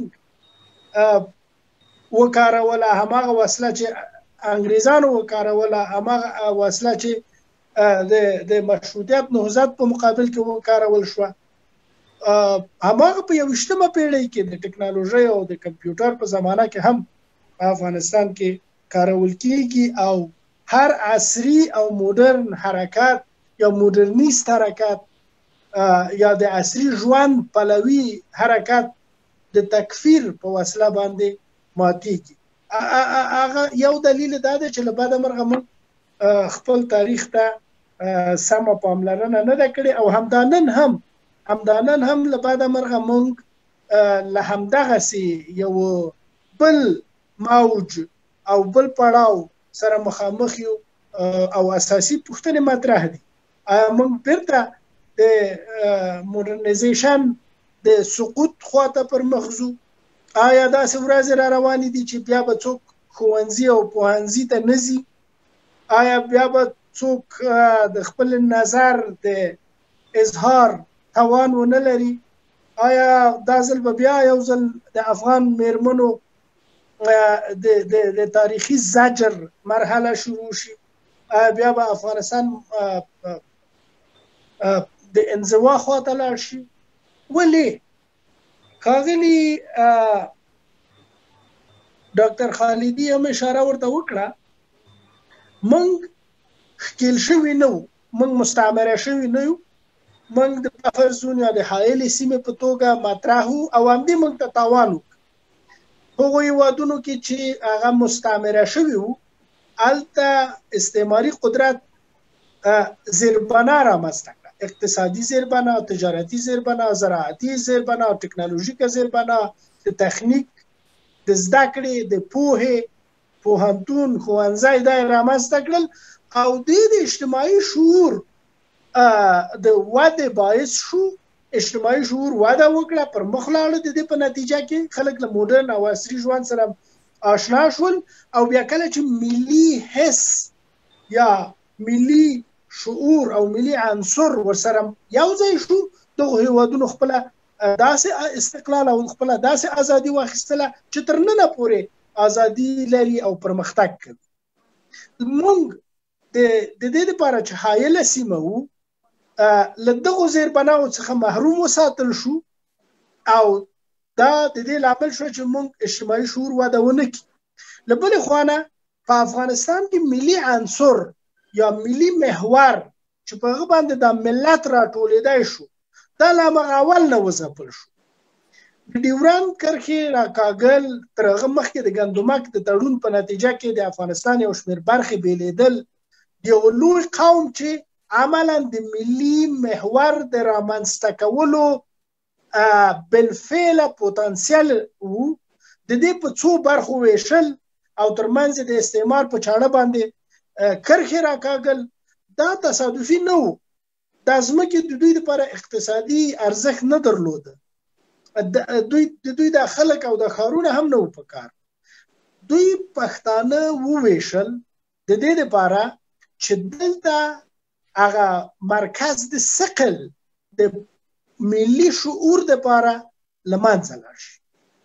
Speaker 4: وکاروله، هماغه وسله چې انګریزانو وکاروله، هماغه وسله چې د مشروطیت نهضت په مقابل کې وکارول شوه، هماغه په یوویشتمه پیړۍ کې د ټکنالوژۍ او د کمپیوټر په زمانه کې هم په افغانستان کې کارول کېږي. او هر عصري او مدرن حرکت یا مدرنیست حرکت یا د عصري ژوند پلوي حرکت د تکفیر په وسله باندې ماتېږي. هغه یو دلیل دا دی چې له بده مرغه موږ خپل تاریخ ته سمه پاملرنه نه ده کړې او همدا نن هم همدا نن هم له بده مرغه موږ له همدغسې یو بل موج او بل پړاو سره مخامخ یو او اساسي پوښتنې مطرح دي. آیا موږ بیرته د مډرنیزیشن د سقوط خواته پر مخ ځو؟ آیا داسې ورځې را روانې دي چې بیا به څوک ښوونځي او پوهنځي ته نه ځي؟ آیا بیا به څوک د خپل نظر د اظهار توان ونه لري؟ آیا دا ځل به بیا یو ځل د افغان میرمنو د تاریخي زجر مرحله شروع شي؟ آیا بیا به افغانستان د انزوا خواته لاړ شي؟ ولې ښاغلي ډاکټر خالدي هم اشاره ورته وکړه موږ ښکېل شوي نه وو، موږ مستعمره شوي نه یو، موږ د بفر زون یا د حایلې سیمې په توګه مطرح وو او همدې موږ ته تاوان وکړ. هغو هېوادونو کې چې هغه مستعمره شوي وو هلته استعماري قدرت زیربنا رامنځته کړه، اقتصادي زیربنا، تجارتي زیربنا، زراعتي زیربنا، ټکنالوژیکه زیربنا، د تخنیک، د زده کړې، د پوهې، پوهنتون، ښوونځی دا یې رامنځته کړل او دې د اجتماعي شعور د ودې باعث شو. اجتماعي شعور وده وکړه، پر مخ لاړه. د دې په نتیجه کې خلک له موډرن او عصري ژوند سره آشنا شول او بیا کله چې ملي حس یا ملي شعور او ملي عنصر ورسره یو ځای شو، دغو هېوادونو خپله داسې استقلال او خپله داسې ازادي واخیستله چې تر ننه پورې ازادي لري او پرمختګ کوي. موږ د دې لپاره چې حایله سیمه وو له دغو زیربناو څخه محروم وساتل شو او دا د دې لامل شو چې موږ اجتماعي شعور وده ونه کړي. له بلې خوا نه په افغانستان کې ملي عنصر یا ملي محور چې په هغه باندې دا ملت راټولېدی شو دا له همغه اول نه وځپل شو. د ډیورند کرښې راکاږل تر هغه مخکې د ګندمک د تړون په نتیجه کې د افغانستان یو شمېر برخې بېلېدل د یو لوی قوم چې عملا د ملي محور د رامنځته کولو بالفعله پوتنسیل وو، د دې په څو برخو ویشل او ترمنځ د استعمار په چاړه باندې کرښې راکاږل دا تصادفي نه وو. دا ځمکې د دوی لپاره اقتصادي ارزښت نه درلوده، دوی د دوی د خلک او د ښارونه هم نه وو په کار. دوی پښتانه وویشل د دې لپاره چې دلته هغه مرکز د ثقل د ملي شعور لپاره له منځه لاړ شي.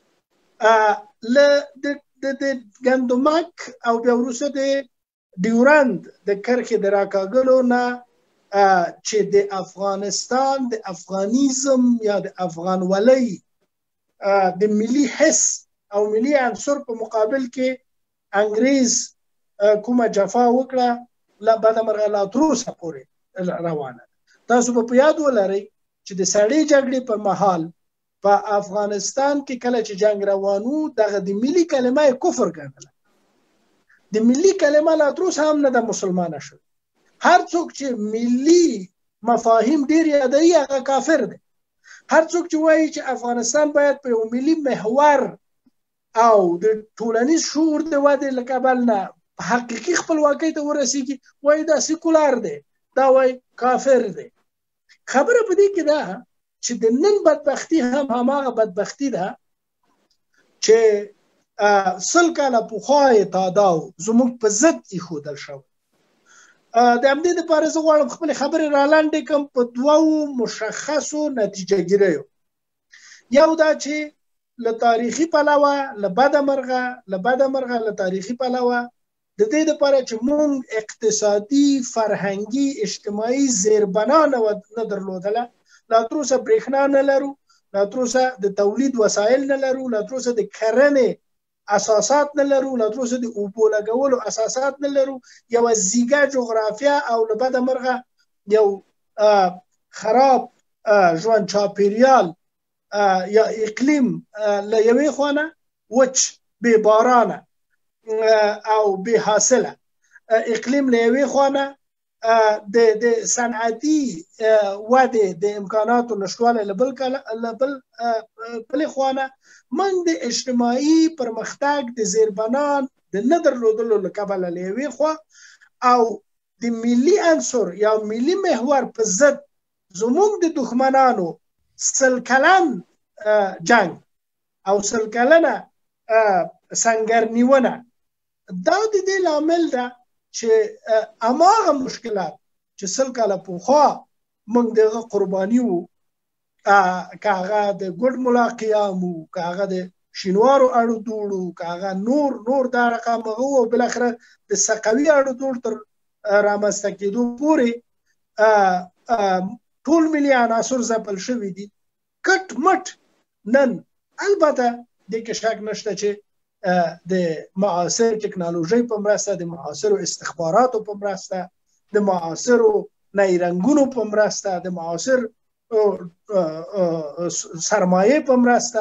Speaker 4: د ګندمک او بیا وروسته د ډیورند د کرښې د راکاږلو نه چې د افغانستان د افغانیزم یا د افغانولۍ د ملي حس او ملي عنصر په مقابل کې انګریز کومه جفا وکړه لا بدمرغه لا تر اوسه پورې روانه. تاسو به په یاد ولرئ چې د سړې جګړې پر مهال په افغانستان کې کله چې جنگ روان و دغه د ملي کلمه کفر ګڼله. د ملي کلمه لا تر اوسه هم نه ده مسلمانه شوې. هر څوک چې ملي مفاهیم ډېر یادوي هغه کافر دی. هر څوک چې وایي چې افغانستان باید په یو ملي محور او د ټولنیز شعور د ودې له کبل نه حقیقي خپلواکۍ ته ورسیږي وایي دا سیکولر دی، دا وایي کافر دی. خبره په دې کې ده چې د نن بدبختي هم هماغه بدبختي ده چې سل کاله پخوا یې تاداو زموږ په ضد ایښودل شوی. د همدې دپاره زه غواړم خپلې خبرې رالنډې کړم په دوو مشخصو نتیجه ګیریو. یو دا چې له تاریخي پلوه له بده مرغه له بده مرغه له تاریخي پلوه د دې دپاره چې موږ اقتصادي، فرهنګي، اجتماعي زیربنا نه درلودله، لا تر اوسه برېښنا نه لرو، لا تر اوسه د تولید وسایل نه لرو، لا تر اوسه د کرنې اساسات نه لرو، لا تر اوسه د اوبو لګولو اساسات نه لرو. یوه زیږه جغرافیه او له بده مرغه یو خراب ژوند چاپیریال یا اقلیم له یوې خوا نه وچ بې بارانه او بې حاصله اقلیم له یوې خوا نه د د صنعتي ودې د امکاناتو نشتوالی له بلې خوا نه موږ د اجتماعي پرمختګ د زیربنا د نه درلودلو له کبله له یوې خوا او د ملي عنصر یا ملي محور په ضد زموږ د دښمنانو سل کلن جنگ او سل کلنه سنګرنیونه دا د دې لامل ده چې هماغه مشکلات چې سل کاله پخوا موږ دغه قرباني وو، که هغه د ګډ ملا قیام وو، که هغه د شینوارو اړو دوړو، که هغه نور نور دا رقم هغه وو، بالاخره د صقوي اړو دوړ تر رامنځته کېدو پورې ټول ملي عناصر ځپل شوي دي. کټ مټ نن البته دې کې شک نشته چې د معاصر ټکنالوژۍ په مرسته، د معاصرو استخباراتو په مرسته، د معاصرو نیرنګونو په مرسته، د معاصر سرمایې په مرسته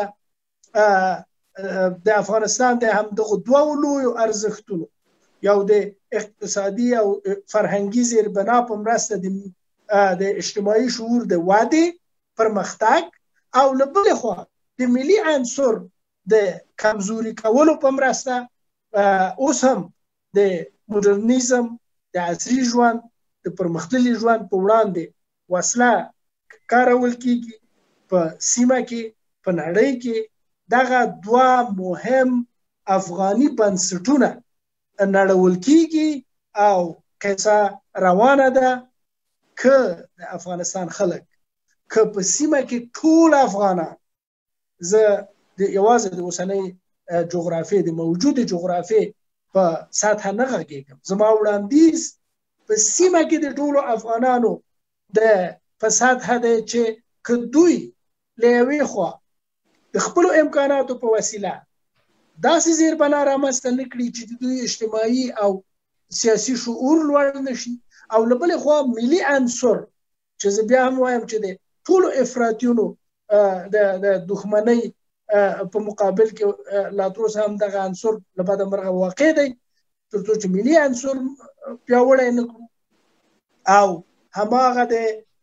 Speaker 4: د افغانستان د همدغو دوو لویو ارزښتونو، یو د اقتصادي او فرهنګي زیربنا په مرسته د اجتماعي شعور د ودې، پرمختګ، او له بلې خوا د ملي عنصر د کمزوري کولو په مرسته اوس هم د مډرنیزم، د عصري ژوند، د پرمختللي ژوند په وړاندې وسله کارول کیږي. په سیمه کې، په نړۍ کې دغه دوه مهم افغاني بنسټونه نړول کیږي او قصه روانه ده که د افغانستان خلک، که په سیمه کې ټول افغانان، زه د یوازې د اوسنۍ جغرافیې د موجودې جغرافیې په سطحه نه غږېږم، زما وړاندیز په سیمه کې د ټولو افغانانو د په سطحه دی چې که دوی له یوې خوا د خپلو امکاناتو په وسیله داسې زیربنا رامنځته نه کړي چې د دوی اجتماعي او سیاسي شعور لوړ نشي، او له بلې خوا ملي عنصر چې زه بیا هم وایم چې د ټولو افراطیونو د دښمنۍ په مقابل کې لا تر اوسه هم دغه عنصر له بده مرغه واقع دی، تر څو چې ملي عنصر پیاوړی نه کړو او هماغه د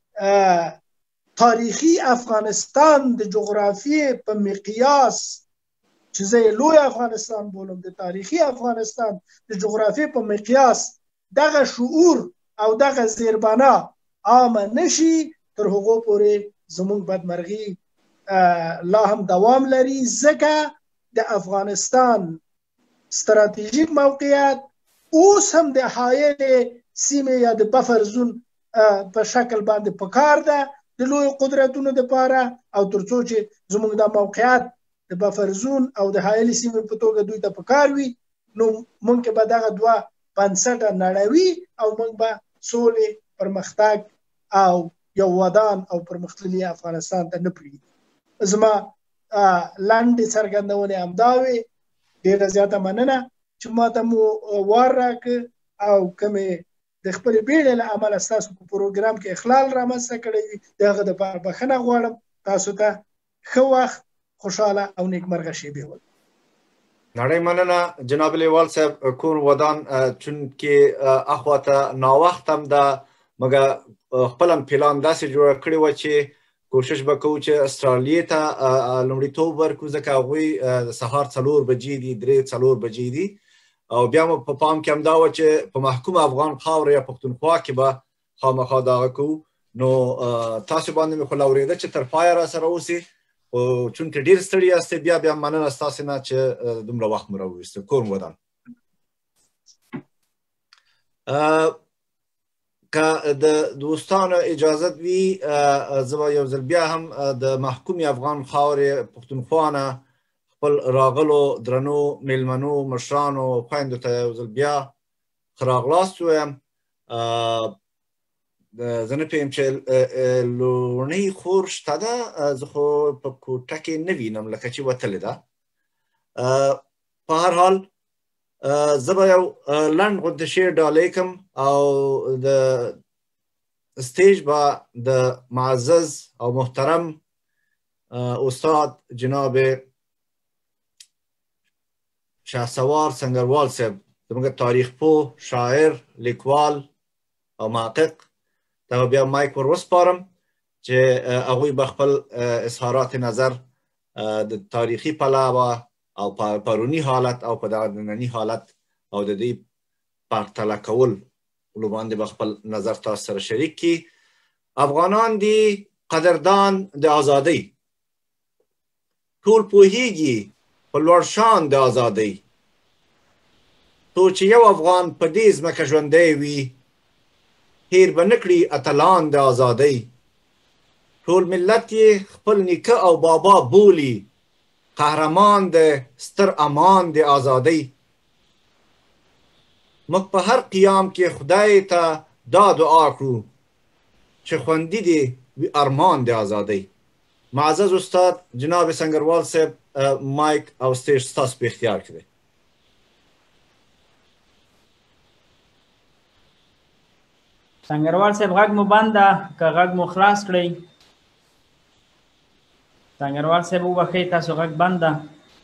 Speaker 4: تاریخي افغانستان د جغرافیې په مقیاس چې زه یې لوی افغانستان بولم، د تاریخي افغانستان د جغرافیې په مقیاس دغه شعور او دغه زیربنا عامه نشي، تر هغو پورې زموږ بدمرغي لا هم دوام لري، ځکه د افغانستان ستراتیژیک موقعیت اوس هم د حایل سیمې یا د بفر زون په شکل باندې پکار ده د لوی قدرتونو دپاره، او تر څو چې زموږ دا موقعیت د بفر زون او د حایل سیمې په توګه دوی ته پکار وي، نو مونږ به دغه دوه بنسټه نړوي او مونږ به سولې، پرمختګ او یو ودان او پرمختللي افغانستان ته نه پرېږدي. زما لنډې څرګندونې همدا وې. ډېره زیاته مننه چې ما ته مو وار راکړ او کومې د خپلې بیړې له امله ستاسو په پروګرام کې اخلال رامنځته کړی وي، د هغه دپاره بښنه غواړم. تاسو ته ښه وخت، خوشحاله او نیکمرغه شیبې ولرئ.
Speaker 1: نړۍ مننه جناب لیوال صاحب. کور ودان چونکې اخواته ناوخت هم ده، مګر خپل هم پلان داسې جوړه کړې وه چې کوشش به کوو چې استرالیې ته لومړیتوب ورکړو، ځکه هغوی د سهار څلور بجې دي، درې څلور بجې دي، او بیا مو په پام کې همدا وه چې په محکوم افغان خاوره یا پښتونخوا کې به خامخا دغه کوو. نو تاسو باندې مې خو لاورېده چې تر پایه را سره اوسئ، خو چونکې ډېر ستړي یاستئ، بیا بیا مننه ستاسې نه چې دومره وخت مو راوویسته. کور ودان. که د دوستانو اجازت وي، زه به یو ځل بیا هم د محکومې افغان خاورې پښتونخوا نه خپل راغلو درنو میلمنو، مشرانو، خویندو ته یو ځل بیا ښه راغلاست ووایم. زه نه پوهېږم چې لوڼۍ خور شته ده، زه خو په کوټه کې نه وینم لکه چې وتلې ده. په هر حال زه به یو لنډ غوندې شعر ډالۍ کړم او د سټیج به د معزز او محترم استاد جناب شهسوار سنگروال صاحب، زموږ تاریخ پوه، شاعر، لیکوال او محقق، ته بیا مایک ور وسپارم چې هغوی به خپل اظهارات نظر د تاریخي پلوه او په پروني حالت او په دغه ننني حالت او د دې پرتله کولو باندې به خپل نظر تاسو سره شریک کړي. افغانان دي قدردان د ازادۍ، ټول پوهیږي په لوړ شان د ازادۍ، تو چې یو افغان په دې ځمکه ژوندی وي، هیر به نه کړي اتلان د ازادۍ. ټول ملت یې خپل نیکه او بابا بولي، قهرمان د ستر امان د ازادۍ. موږ په هر قیام کې خدای ته دا دعا کړو چې خوندي دی وي ارمان د ازادۍ. معزز استاد جناب سنگروال صاحب، مایک او سټیج ستاسو په اختیار کې دی.
Speaker 3: سنگروال صاحب غږ مو بند ده که غږ مو خلاص کړئ سنگروال صاحب وبخئ تاسو غږ بند ده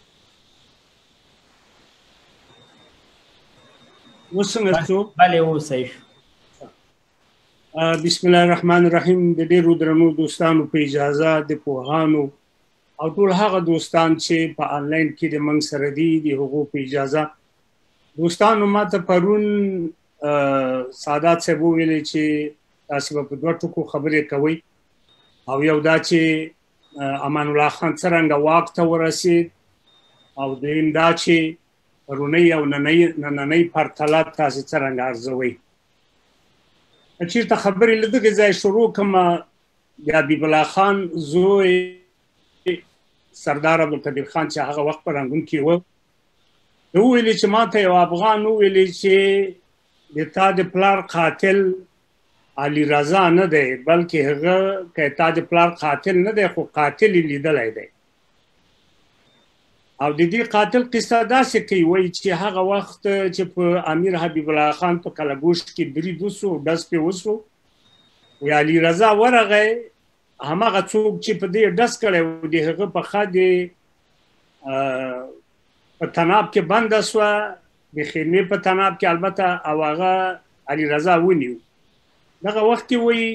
Speaker 5: اوس څنګه شو
Speaker 3: بلې اوس صحیح شو
Speaker 5: بسم الله الرحمن الرحیم د ډیرو درنو دوستانو په اجازه د پوهانو او ټول هغه دوستان چې په آنلاین کې د موږ سره دي د هغو په اجازه دوستانو ماته پرون سادات صاحب وویلې چې تاسو په دوه ټکو خبرې کوئ او یو دا چې امان الله خان څرنګه واک ته ورسید او دویم دا چې پرونی او نننۍ پرتله تاسو څرنګه ارزوئ چیرته خبرې له دغه ځای شروع کوم د حبیب الله خان زوی سردار عبدالقدیر خان چې هغه وخت په رنګون کې و نو ویلي چې ماته یو افغان ویلي چې د تا د پلار قاتل علي رضا نه دی بلکې هغه که تا د پلار قاتل نه دی خو قاتل یې لیدلی دی او د دې قاتل قصه داسې کوي وایي چې هغه وخت چې په امیر حبیب الله خان په کلګوش کې برید وسو ډز پې وسو وی علي رضا ورغی هماغه څوک چې په دې ډز کړی و د هغه په خوا د په تناب کې بنده سوه د خیمې په تناب کې البته او هغه علي رضا ونیو دغه وخت کې وایي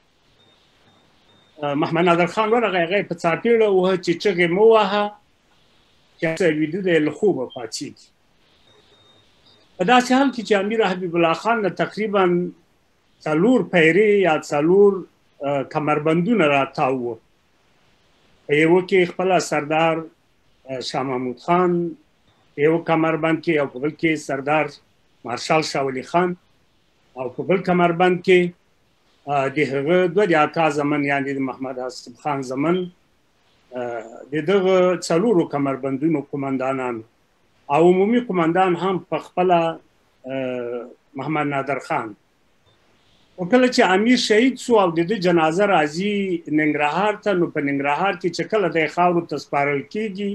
Speaker 5: محمد نادر خان ورغی هغه یې په څاپېړه ووهه چې چغې مه وهه چې ویده دی له خوبه پاڅېږي په داسې حال کې چې امیر حبیب الله خان نه تقریبا څلور پیرې یا څلور کمربندونه راتاو وو په یوه کې خپله سردار شاه محمود خان په یو کمربند کې او په بل کې سردار مارشال شاه ولي خان او په بل کمربند کې د هغه دوه د اکا زمن یعنې د محمد حسن خان زمن د دغه څلورو کمربندونو قمندانان او عمومي قمندان هم په خپله محمد نادر خان او کله چې امیر شهید سو او د ده جنازه راځي ننګرهار ته نو په ننګرهار کې چې کله د خاورو ته سپارل کېږي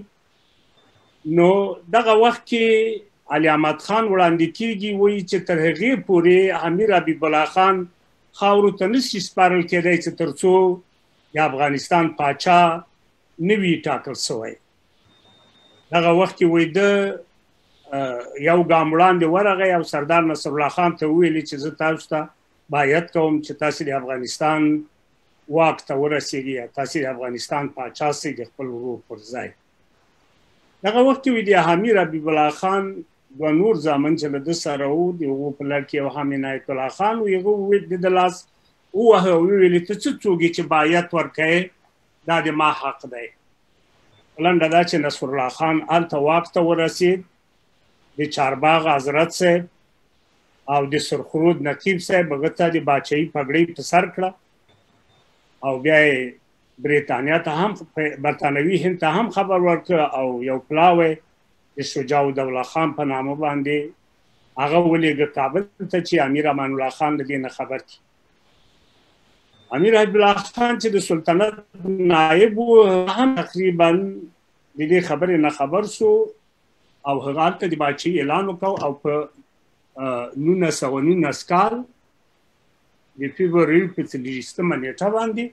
Speaker 5: نو دغه وخت کې علي احمد خان وړاندې کېږي وایي چې تر هغې پورې امیر حبیب الله خان خاورو ته نشي سپارل کېدی چې تر څو د افغانستان پاچا نه وي ټاکل سوی دغه وخت کې وایي ده یو ګام وړاندې ورغی او سردار نصرالله خان ته وویلې چې زه تاسو ته باید کوم چې تاسو د افغانستان واک ته ورسېږي یا تاسو د افغانستان پاچا سئ د خپل ورور پر ځای دغه وخت کې وایي د امیر حبیب الله خان دوه نور زامن چې له ده سره وو د هغو په لړ کې یو هم عنایت الله خان و هغه وویل د ده لاس ووهه او وویلې ته څه څوک یې چې باید ورکوې دا د ما حق دی لنډه دا چې نصرالله خان هلته واک ته ورسېد د چارباغ حضرت صاحب او د سرخرود نقیب صاحب هغه ته د باچایي پګړۍ په سر کړه او بیا یې بریتانیا ته هم برطانوي هند ته هم خبر ورکړه او یو پلاوی د شجاع الدوله خان په نامه باندې هغه ولېږه کابل ته چې امیر امان الله خان د دې نه خبر کړي امیر حبیب الله خان چې د سلطنت نایب و هم تقریبا د دې خبرې نه خبر سو او هغه هلته د باچایي اعلان وکړ او په نولس سوه نولس کال د فبروري په څلېرویشتمه نېټه باندې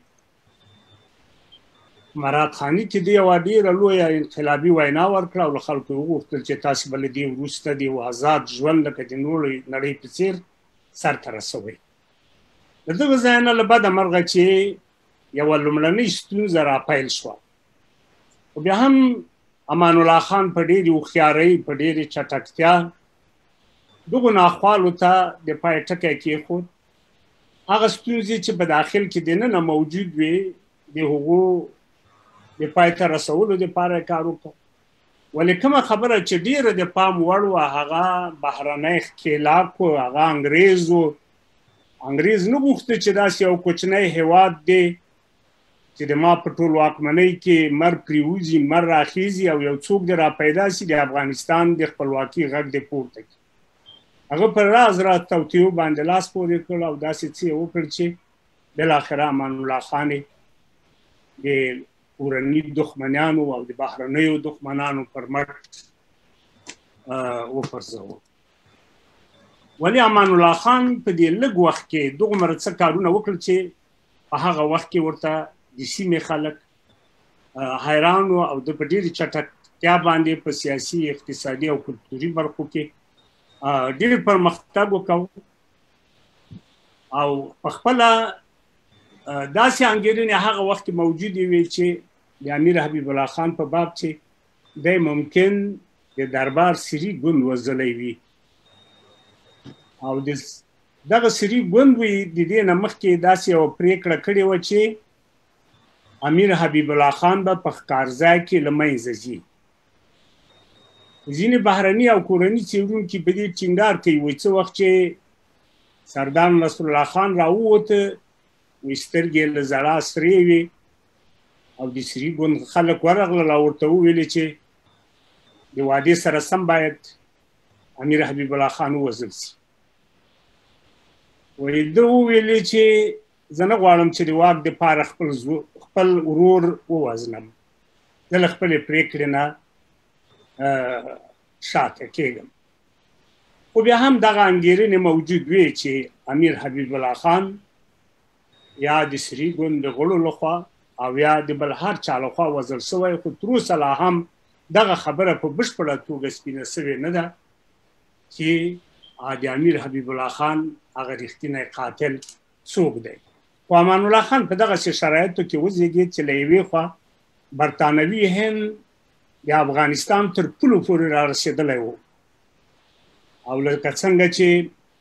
Speaker 5: مراد خاني چې دی یوه ډېره لویه انقلابي وینا ورکړه او له خلکو یې وغوښتل چې تاسې به له دې وروسته د یو آزاد ژوند لکه د نورې نړۍ په څېر سرته رسوئ د دغه ځای نه له بده مرغه چې یوه لومړنۍ ستونزه راپیل شوه خو بیا هم امان الله خان په ډېرې هوښیارۍ په ډېرې چټکتیا دغو ناخوالو ته د پای ټکی کېښود هغه ستونزې چې په داخل کې دننه موجود وې د هغو د پای ته رسولو دپاره یې کار وکړ ولې کومه خبره چې ډېره د پام وړ وه هغه بهرنی ښکېلاک و هغه انګریز و انګریز نه غوښته چې داسې یو کوچنی هیواد دی چې د ما په ټول واکمنۍ کې مر پرېوځي مر راخیزي او یو څوک د راپیدا سي د افغانستان د خپلواکي غږ د پورته کړي هغه پر راز راز توطیو باندې لاس پورې کړ او داسې څه یې وکړ چې بالاخره امان الله خان د کورني دښمنانو او د بهرنیو دښمنانو پر مټ وپرځاوه ولی امان الله خان په دې لږ وخت کې دومره څه کارونه وکړل چې په هغه وخت کې ورته د سیمې خلک حیران وو او د په ډېرې چټکتیا باندې په سیاسي اقتصادي او کلتوري برخو کې ډېر پرمختګ وکړ او په خپله داسې انګېرنې هغه وخت کې موجودې وې چې د امیر حبیب الله خان په باب چې دی ممکن د دربار سري ګوند وزلی وي او دغه سري ګوند وي د دې نه مخکې داسې یوه پرېکړه کړې وه چې امیر حبیب الله خان به په ښکارځای کې له منځه ځي ځینې بهرني او کورني څېړونکي په دې ټینګار کوي وایي څه وخت چې سردار نصر الله خان راووته وایي سترګې یې له زړه سرې وې او د سري ګوند خلک ورغلل او ورته وویلې چې د وعدې سره سم باید امیر حبیب الله خان ووژل شي وایي ده وویلې چې زه نه غواړم چې د واک دپاره خپل خپل ورور ووژنم زه له خپلې پرېکړې نه شاته کېږم خو بیا هم دغه انګېرنې موجود وې چې امیر حبیب الله خان یا د سري ګوند د غړو لخوا او یا د بل هر چا لخوا وژل شوی خو تر اوسه لا هم دغه خبره په بشپړه توګه سپینه سوې نه ده چې د امیر حبیب الله خان هغه رښتینی قاتل څوک دی خو امان الله خان په دغسې شرایطو کې وزېږېد چې له یوې خوا برطانوي هند د افغانستان تر پولو پورې را رسېدلی و او لکه څنګه چې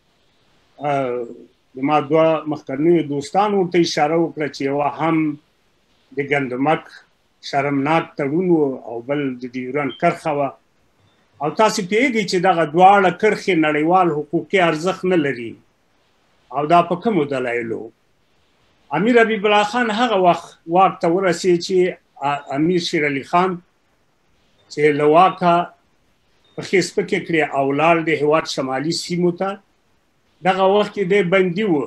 Speaker 5: زما دوه مخکرنیو دوستانو ورته اشاره وکړه چې یوه هم د ګندمک شرمناک تړون و او بل د ډیورنډ کرښه وه او تاسې پوهېږئ چې دغه دواړه کرښې نړیوال حقوقي ارزښت نه لري او دا په کومو دلایلو امیر حبیب الله خان هغه وخت واک ته ورسېد چې امیر شیر علي خان چې له واکه پښې سپکې کړې او لاړ د هېواد شمالي سیمو ته دغه وخت کې دی بندي و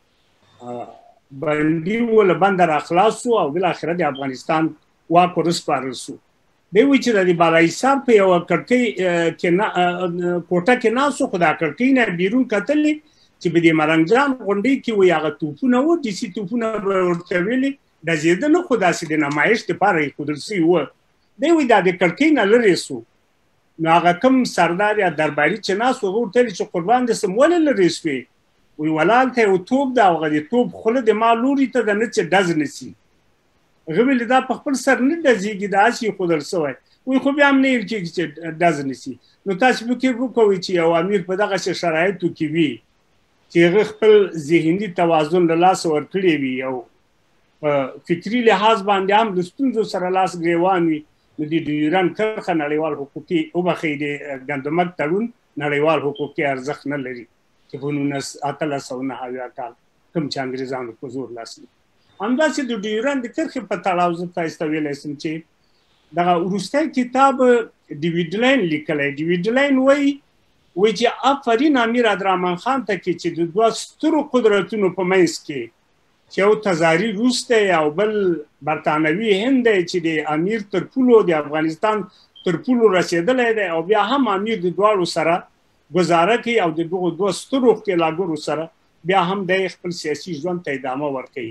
Speaker 5: بندي و له بنده راخلاص شو او بالاخره د افغانستان واک ورسپارل شو دی وایي چې د بالاحصار په یوه کړکۍ کې کوټه کې ناست و خو دا کړکۍ نه بیرون کتلې چې په دې مرنګجان غونډۍ کې وایي هغه توپونه وو دیسي توپونه به ورته ویلې ډزېده نه خو داسې د نمایش دپاره ایښودل سوي وه دی وایي دا د کړکۍ نه لرې سو نو هغه کوم سردار یا درباري چې ناست و هغه ورته ویلې چې قربان دې سم ولې لرې سوې وایي ولالته یو توپ ده او هغه د توپ خوله د ما لوري ته ده نه چې ډز نه سي هغه ویلې دا په خپل سر نه ډزېږي دا هسې ایښودل سوی وایي خو بیا هم نه ویل کېږي چې ډز نه سي نو تاسې فکر وکوئ چې یو امیر په دغسې شرایطو کې وي چې هغه خپل ذهني توازن له لاسه ورکړی وي او په فکري لحاظ باندې هم د ستونزو سره لاس ګرېوان وي نو د ډیورنډ کرښه نړیوال حقوقي وبښئ د ګندمک تړون نړیوال حقوقي ارزښت نه لري چې په نولس اتلس سوه نهه اویا کال کوم چې انګریزانو په زور لاسلیک همداسې د ډیورنډ د کرښې په تړاو زه تاسو ته ویلی سم چې دغه وروستی کتاب ډیویډ لین لیکلی ډیویډ لین وایي وایي چې آفرین امیر عبدالرحمن خان ته کې چې د دوه سترو قدرتونو په منځ کې چې یو تزاري روس دی او بل برطانوي هند دی چې د امیر تر پولو د افغانستان تر پولو رسېدلی دی او بیا هم امیر د دواړو سره ګزاره کوي او د دغو دوه سترو ښکېلاګرو سره بیا هم دی خپل سیاسي ژوند ته ادامه ورکوي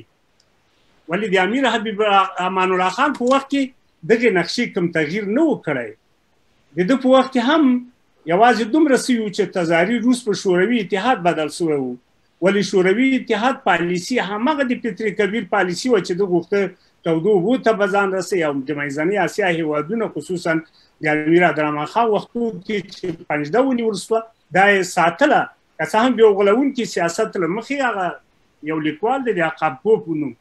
Speaker 5: ولې د امیر حبیب امان الله خان په وخت کې دغې نقشې کوم تغییر نه و کړی د ده په وخت کې هم یوازې دومره سوي و چې تزاري روس په شوروي اتحاد بدل سوی و ولې شوروي اتحاد پالیسي همغه د پتر کبیر پالیسي وه چې ده غوښته تودو اوبو ته به ځان رسوي او د منځنۍ اسیا هېوادونه خصوصا د امیر عبدالرحمن خان وختو کې چې پنجده ونیول سوه دا یې ساتله که څه هم د یو غولونکي سیاست له مخې هغه یو لیکوال دی د عقابپو په نوم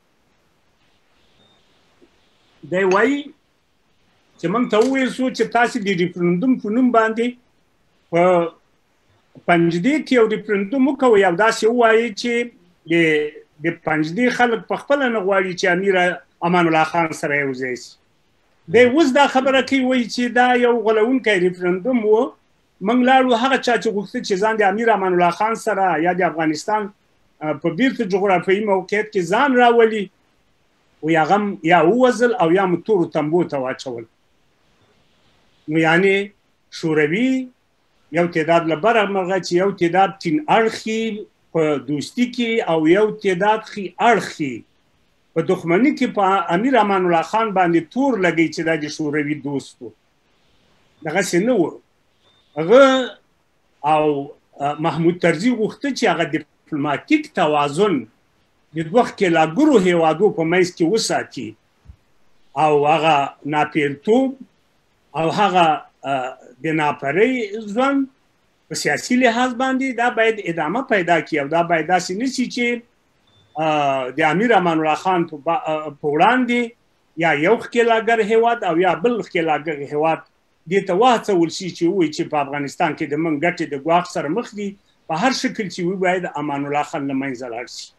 Speaker 5: دی وایي چې موږ ته وویل سو چې تاسې د ریفرنډوم په نوم باندې په پنجدې کې یو ریفرنډوم وکوئ او داسې ووایي چې د پنجدې خلک په خپله نه غواړي چې امیر امان الله خان سره یو ځای شي دی اوس دا خبره کوي وایي چې دا یو غولونکی ریفرنډوم و موږ لاړو هغه چا چې غوښته چې ځان د امیر امان الله خان سره یا د افغانستان په بیرته جغرافیایي موقعیت کې ځان راولي وایي هغه یا ووژل او یا م تورو تنبو ته واچول نو یعنې شوروي یو تعداد له بره مرغه چې یو تعداد تین اړخي په دوستي کې او یو تعداد خي اړخي په دښمنۍ کې په امیر امان الله خان باندې تور لګی چې دا د شوروي دوست و دغسې نه و هغه او محمود طرزي غوښته چې هغه ډیپلوماتیک توازن د دوه ښکېلاګرو هیوادو په منځ کې وساتي او هغه ناپېلتوب او هغه د ناپرۍ ژوند په سیاسي لحاظ باندې دا باید ادامه پیدا کړي او دا باید داسې نه شي چې د امیر امان الله خان په وړاندې یا یو ښکېلاګر هیواد او یا بل ښکېلاګر هیواد دې ته وهڅول شي چې ووایي چې په افغانستان کې د موږ ګټې د ګواښ سره مخ دي په هر شکل چې وي باید امان الله خان له منځه لاړ شي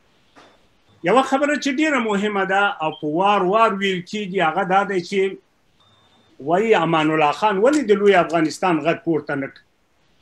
Speaker 5: یوه خبره چې ډېره مهمه ده او په وار وار ویل کېږي هغه دا دی چې وایي امان الله خان ولې د لوی افغانستان غږ پورته نه کړ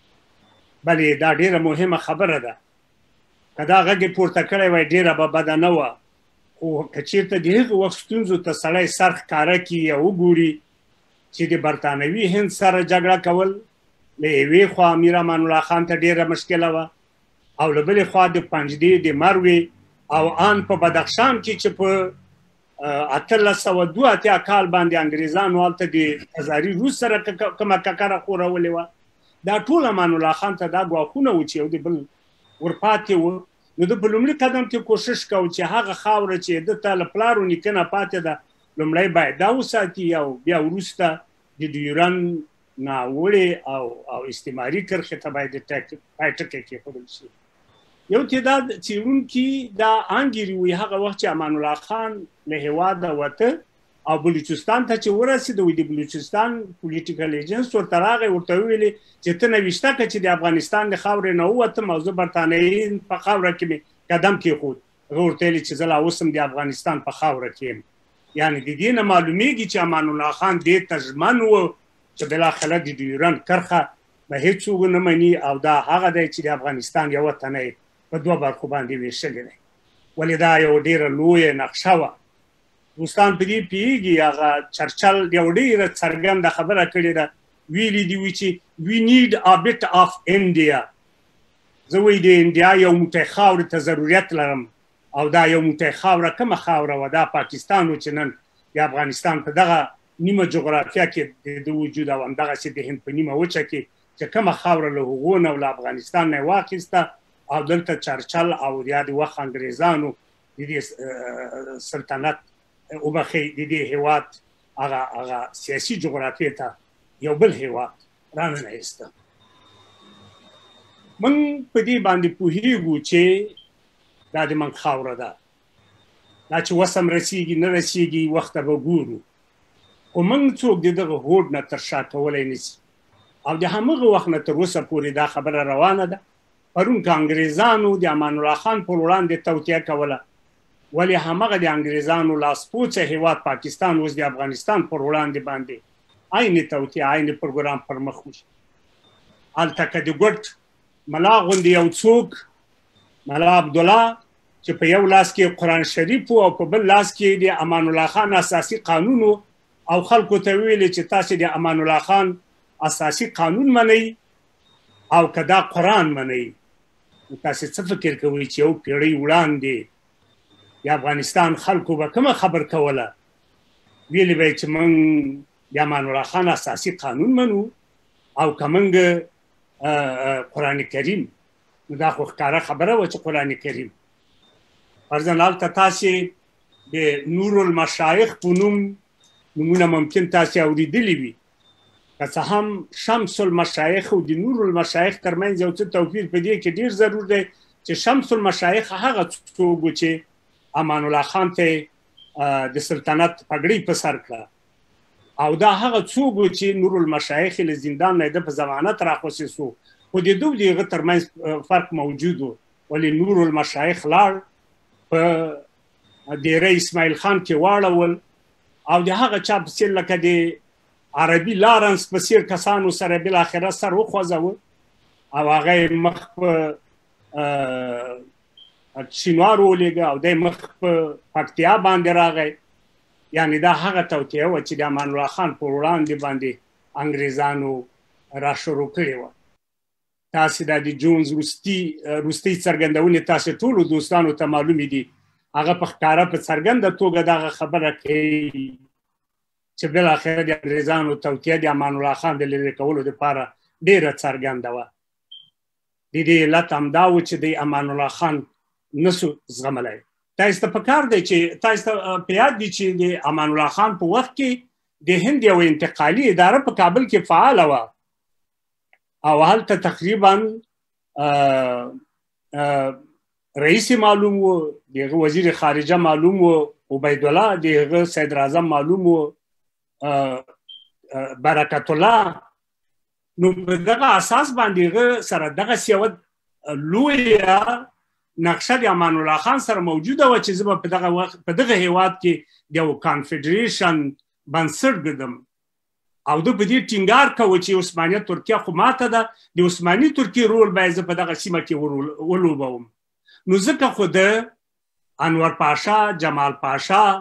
Speaker 5: بلې دا ډېره مهمه خبره ده که دا غږ یې پورته کړی وای ډېره به بده نه وه خو که چېرته د هغه وخت ستونزو ته سړی سر ښکاره کړي او وګوري چې د برطانوي هند سره جګړه کول له یوې خوا امیر امان الله خان ته ډېره مشکله وه او له بلې خوا د پنجدې د مروې او آن په بدخشان کې چې په اتلس سوه دوه اتیا کال باندې انګریزانو هلته د هزاري روس سره کومه ککره خورولې وه دا ټول امان الله خان ته دا ګواښونه و چې یو د بل ورپاتې و نو د په لومړي قدم کې کوشش کوو چې هغه خاوره چې ده ته له پلار و نیکه نه پاتې ده لومړی باید دا وساتي او بیا وروسته د ډیورنډ ناوړې او او استعماري کرښې ته باید پای ټکی کېښودل شي یو تعداد څېړونکي دا انګیري وي هغه وخت چې امان الله خان له هېواده وته او بلوچستان ته چې ورسېده وي د بلوچستان پولیټیکل ایجنټس ورته راغی ورته وویلې چې ته نه ویشته که چې د افغانستان د خاورې نه ووتم او زه برطانیې په خاوره کې مې قدم کېښود هغه ورته ویلې چې زه لا اوس هم د افغانستان په خاوره کې یم یعنې د دې نه معلومیږي چې امان الله خان دې ته ژمن و چې بالاخره د ډیورنډ کرښه به هېڅوک نه مني او دا هغه دی چې د افغانستان یوه تنه په دوه برخو باندې ویشلې دی ولې دا یو ډېره لویه نقشه وه دوستان په دې پوهېږي هغه چرچل یو ډېره څرګنده خبره کړې ده ویلي دي وي چې we need a bit of India زه وایي د انډیا یو موټی خاورې ته ضرورت لرم او دا یو موټی خاوره کومه خاوره وه دا پاکستان و چې نن د افغانستان په دغه نیمه جغرافیه کې د وجود او همدغسې د هند په نیمه وچه کې چې کومه خاوره له هغو نه او له افغانستان نه یې واخیسته او دلته چرچل او یا د وخت انګریزانو د دې سلطنت وبخښئ د دې هېواد هغه هغه سیاسي جغرافیې ته یو بل هېواد راننایسته موږ په دې باندې پوهېږو چې دا د موږ خاوره ده دا چې وس هم رسېږي نه رسېږي وخت ته به ګورو خو موږ څوک د دغه هوډ نه تر شا کولی نه شي او د همغه وخت نه تر اوسه پورې دا خبره روانه ده پرون که انګریزانو د امان الله خان پر وړاندې توطیه کوله ولې همغه د انګریزانو لاسپوڅه هېواد پاکستان اوس د افغانستان پر وړاندې باندې عین توطیه عین پروګرام پر مخ وشي هلته که د ګوټ ملا غوندې یو څوک ملا عبدالله چې په یو لاس کې قرآن شریف او په بل لاس کې د امان الله خان اساسي قانون او خلکو ته ویلې چې تاسو د امان الله خان اساسي قانون منئ او که دا قرآن منئ تاسو څه فکر کوئ چې یو پیړۍ وړاندې د افغانستان خلکو به کومه خبر کوله ویلې به چې موږ د امان الله خان اساسي قانون منو او که موږ قرآن کریم نو دا خو ښکاره خبره وه چې قرآن کریم فرضاً هلته تاسې د نور المشایخ په نوم نومونه ممکن تاسې اورېدلي وي که څه هم شمس المشایخ او د نور المشایخ ترمنځ یو څه توپیر په دې کې ډېر ضرور دی چې شمس المشایخ هغه څوک و چې امان الله خان ته د سلطنت پګړۍ په سر کړه او دا هغه څوک و چې نور المشایخ له زندان نه د په ضمانت راخوسې سو خو د دوی د هغه ترمنځ فرق موجود و ولې نور المشایخ لاړ په ډیره اسماعیل خان کې واړول او د هغه چا په څېر لکه د عربي لارنس په څېر کسانو سره بالاخره سر وخوځوه او هغه یې مخ په شینوار ولېږه او دی مخ په پکتیا باندې راغی یعنې دا هغه توطیه وه چې د امان الله خان په وړاندې باندې انګریزانو را شروع کړې وه تاسې د د جونز وروستي وروستۍ څرګندونې تاسې ټولو دوستانو ته معلومې دي هغه په ښکاره په څرګنده توګه دغه خبره کوي چې بالاخره د انګریزانو توطیه د امان الله خان د لرې کولو دپاره ډېره څرګنده وه د دې علت همدا و چې د امان الله خان نسو زغملی تاسې ته پکار دی چې تاسې ته په یاد دي چې د امان الله خان په وخت کې د هند یو انتقالي اداره په کابل کې فعاله وه او هلته تقریبا رئیس معلوم و دغه وزیر خارجه معلوم و عبیدالله دغه صدر اعظم معلوم و برکت الله نو په دغه اساس باندې هغه سره دغه یوه لویه نقشه د امان الله خان سره موجوده وه چې زه به په دغه وخت په دغه هیواد کې د یو کانفدریشن بنسټ ږدم او ده په دې ټینګار کوه چې عثمانیه ترکیه خو ماته ده د عثماني ترکیې رول باید زه په دغه سیمه کې ولوبوم نو ځکه خو ده انور پاشا جمال پاشا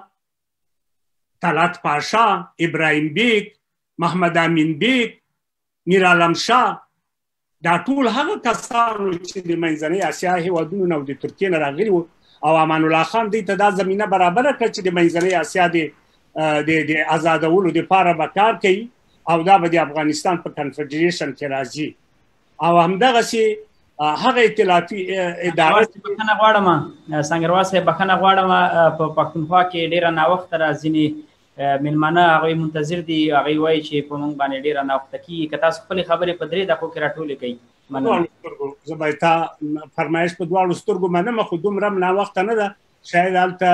Speaker 5: طلعت پاشا ابراهیم بیگ محمد امین بیگ میرعالم شاه دا ټول هغه کسانو چې د منځنۍ اسیا هېوادونو نه او د ترکیې نه راغلي وو او امان الله خان دوی ته دا زمینه برابره کړه چې د منځنۍ اسیا د د آزادولو دپاره به کار کوي او دا به د افغانستان په کنفدریشن کې راځي او همدغسې هغه ائتلافي اداره
Speaker 3: بخښنه غواړم سنګروال صاحب بخښنه غواړم په پښتونخوا کې ډېره ناوخته را ځینې میلمانه هغوی منتظر دي هغوی وایي چې په موږ باندې ډېره ناوخته کېږي که تاسو خپلې خبرې په درې دقیقو کې راټولې کوئ
Speaker 5: زه به تا فرمایش په دواړو سترګو منم خو دومره هم ناوخته نه ده شاید هلته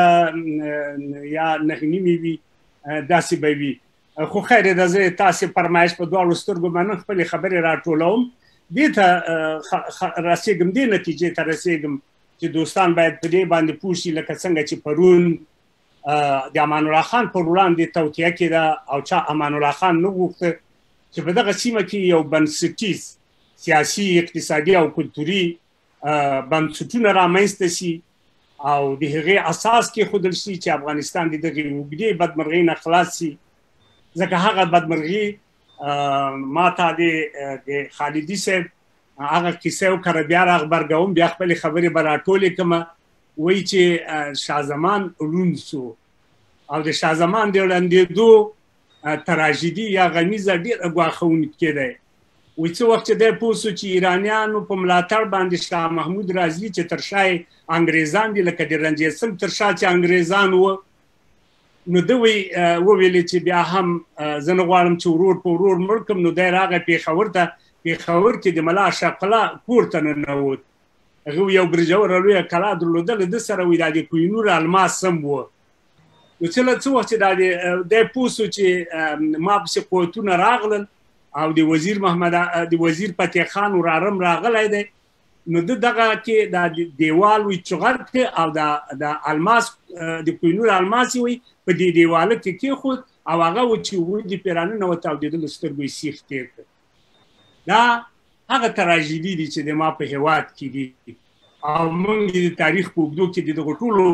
Speaker 5: یا نهه نیمې وي داسې به وي خو خیر ده زه تاسې فرمایش په دواړو سترګو منم خپلې خبرې راټولوم دې ته رسېږم دې نتیجې ته رسېږم چې دوستان باید په دې باندې پوه شي لکه څنګه چې پرون د امان الله خان پر وړاندې توطیه کېده او چا امان الله خان نه غوښته چې په دغه سیمه کې یو بنسټیز سیاسي اقتصادي او کلتوري بنسټونه رامنځته سي او د هغې اساس کېښودل شي چې افغانستان د دغې اوږدې بدمرغۍ نه خلاص سي ځکه هغه بدمرغي ما ته د خالدي صاحب هغه کیسه وکړه بیا راغبرګوم بیا خپلې خبرې به راټولې کړمه وایي چې شاه زمان ړوند سو او د شاه زمان د ړندېدو تراژیدي یا غمیزه ډېره ګواښونکې دی وایي څه وخت چې دی پوه سو چې ایرانیانو په ملاتړ باندې شاه محمود راځي چې تر شا یې انګریزان دي لکه د رنجیت سنګ تر شا چې انګریزان وه نو ده وویلې چې بیا هم زه نه غواړم چې ورور په ورور مړ کړم نو دی راغی پېښور ته پېښور کې د ملا اشرف الله کور ته ننوت هغه یو برجوره لویه کلا درلودله ده سره وایي دا د کوهینور الماس هم وه نو څه وخت چې دا دی پوه سو چې ما پسې قوتونه راغلل او د وزیر محمد د وزیر فتح خان ورارم راغلی دی نو ده دغه کې دا دیوال وی چغر کې او د الماس د کوهینور الماس وی په دې دیواله کې کېښود او هغه و چې وروی د پیرانه نه وتاودېدل سترګو یې سیخ تېر کړ دا هغه تراژیدي دي چې د ما په هېواد کې دي او موږ د تاریخ په اوږدو کې د دغو ټولو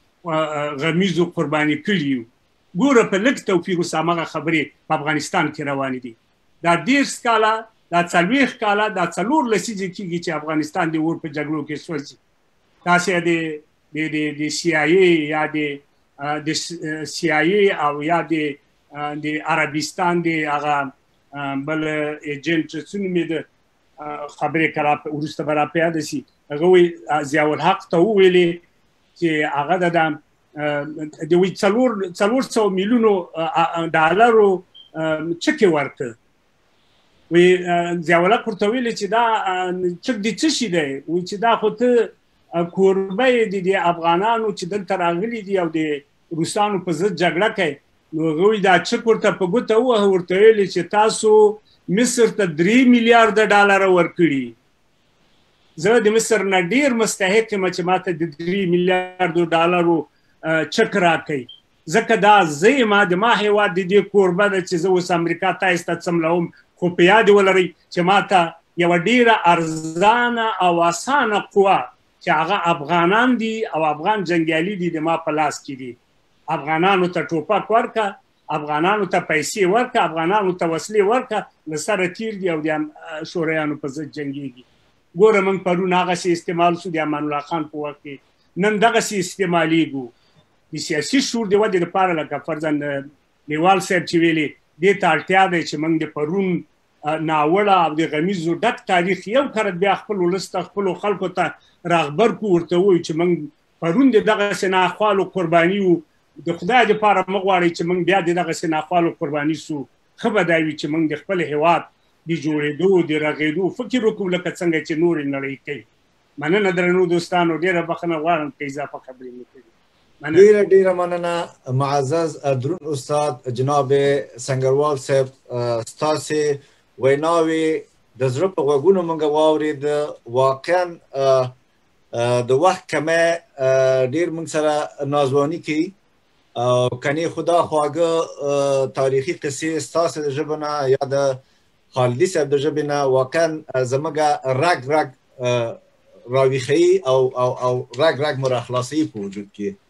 Speaker 5: غمیزو قرباني کړي یو ګوره په لږ توفیر اوس هماغه خبرې په افغانستان کې روانې دي دا دېرش کاله دا څلوېښت کاله دا څلور لسیزې کېږي چې افغانستان د اور په جګړو کې سوځي تاسې د سی آی ای یا د د سی آی ای او یا د د عربستان د هغه بل ایجنټ څه نومېده خبرې که وروسته به راپه یاده سي هغه وایي ضیاءالحق ته وویلې چې هغه د د وایي څلور سوه میلیونو ډالرو چکې ورکړ وایي ضیاءالحق ورته ویلې چې دا چک د څه شي دی وایي چې دا خو ته کوربه یې د دې افغانانو چې دلته راغلي دي او د روسانو په ضد جګړه کوي نو هغه وایي دا چک ورته په ګوته ووهه ورته ویلې چې تاسو مصر ته درې میلیارده ډالره ورکړي زه د مصر نه ډېر مستحق یم چې ماته د درې میلیاردو ډالرو چک راکوي ځکه دا زه یم د ما هېواد د دې کوربه ده چې زه اوس امریکا تاسې ته څملوم خو په یاد ولرئ چې ماته یوه ډېره ارزانه او اسانه قوه چې هغه افغانان دي او افغان جنګیالي دي د ما په لاس کې دي افغانانو ته ټوپک ورکه افغانانو ته پیسې ورکه افغانانو ته وسلې ورکه له سره تیر دي او د شورویانو په ضد جنګېږي ګوره موږ پرون هغسې استعمال شو د امان الله خان په وخت کې نن دغسې استعمالیږو د سیاسي شعور د ودې لپاره لکه فرضاً لیوال صاحب چې ویلې دې ته اړتیا دی چې موږ د پرون ناوړه او د غمیزو ډک تاریخ یو کرت بیا خپل ولس ته خپلو خلکو ته راغبر کړو ورته ووایو چې موږ پرون د دغسې ناخوالو قرباني وو د خدای دپاره مه غواړئ چې موږ بیا د دغسې ناخوالو قرباني سو ښه به دا وي چې موږ د خپل هېواد د جوړېدو د رغېدو فکر وکړو لکه څنګه چې نورې نړۍ کوي مننه درنو دوستانو ډېره بخښنه غواړم که اضافه خبرې مې کړي
Speaker 1: ډیره ډیره مننه معزز درون استاد جناب سنگروال صاحب ستاسې ویناوې د زړه په غوږونو موږ واورېد واقعا د وخت کمی ډېر موږ سره نازواني کوي او کنې خدا خواږه تاریخي قصې ستاسې د ژبې نه یا د خالدي صاحب د ژبې نه واقعا زموږ رګ رګ راویښوي او او او رګ رګ مو راخلاصوي په وجود کې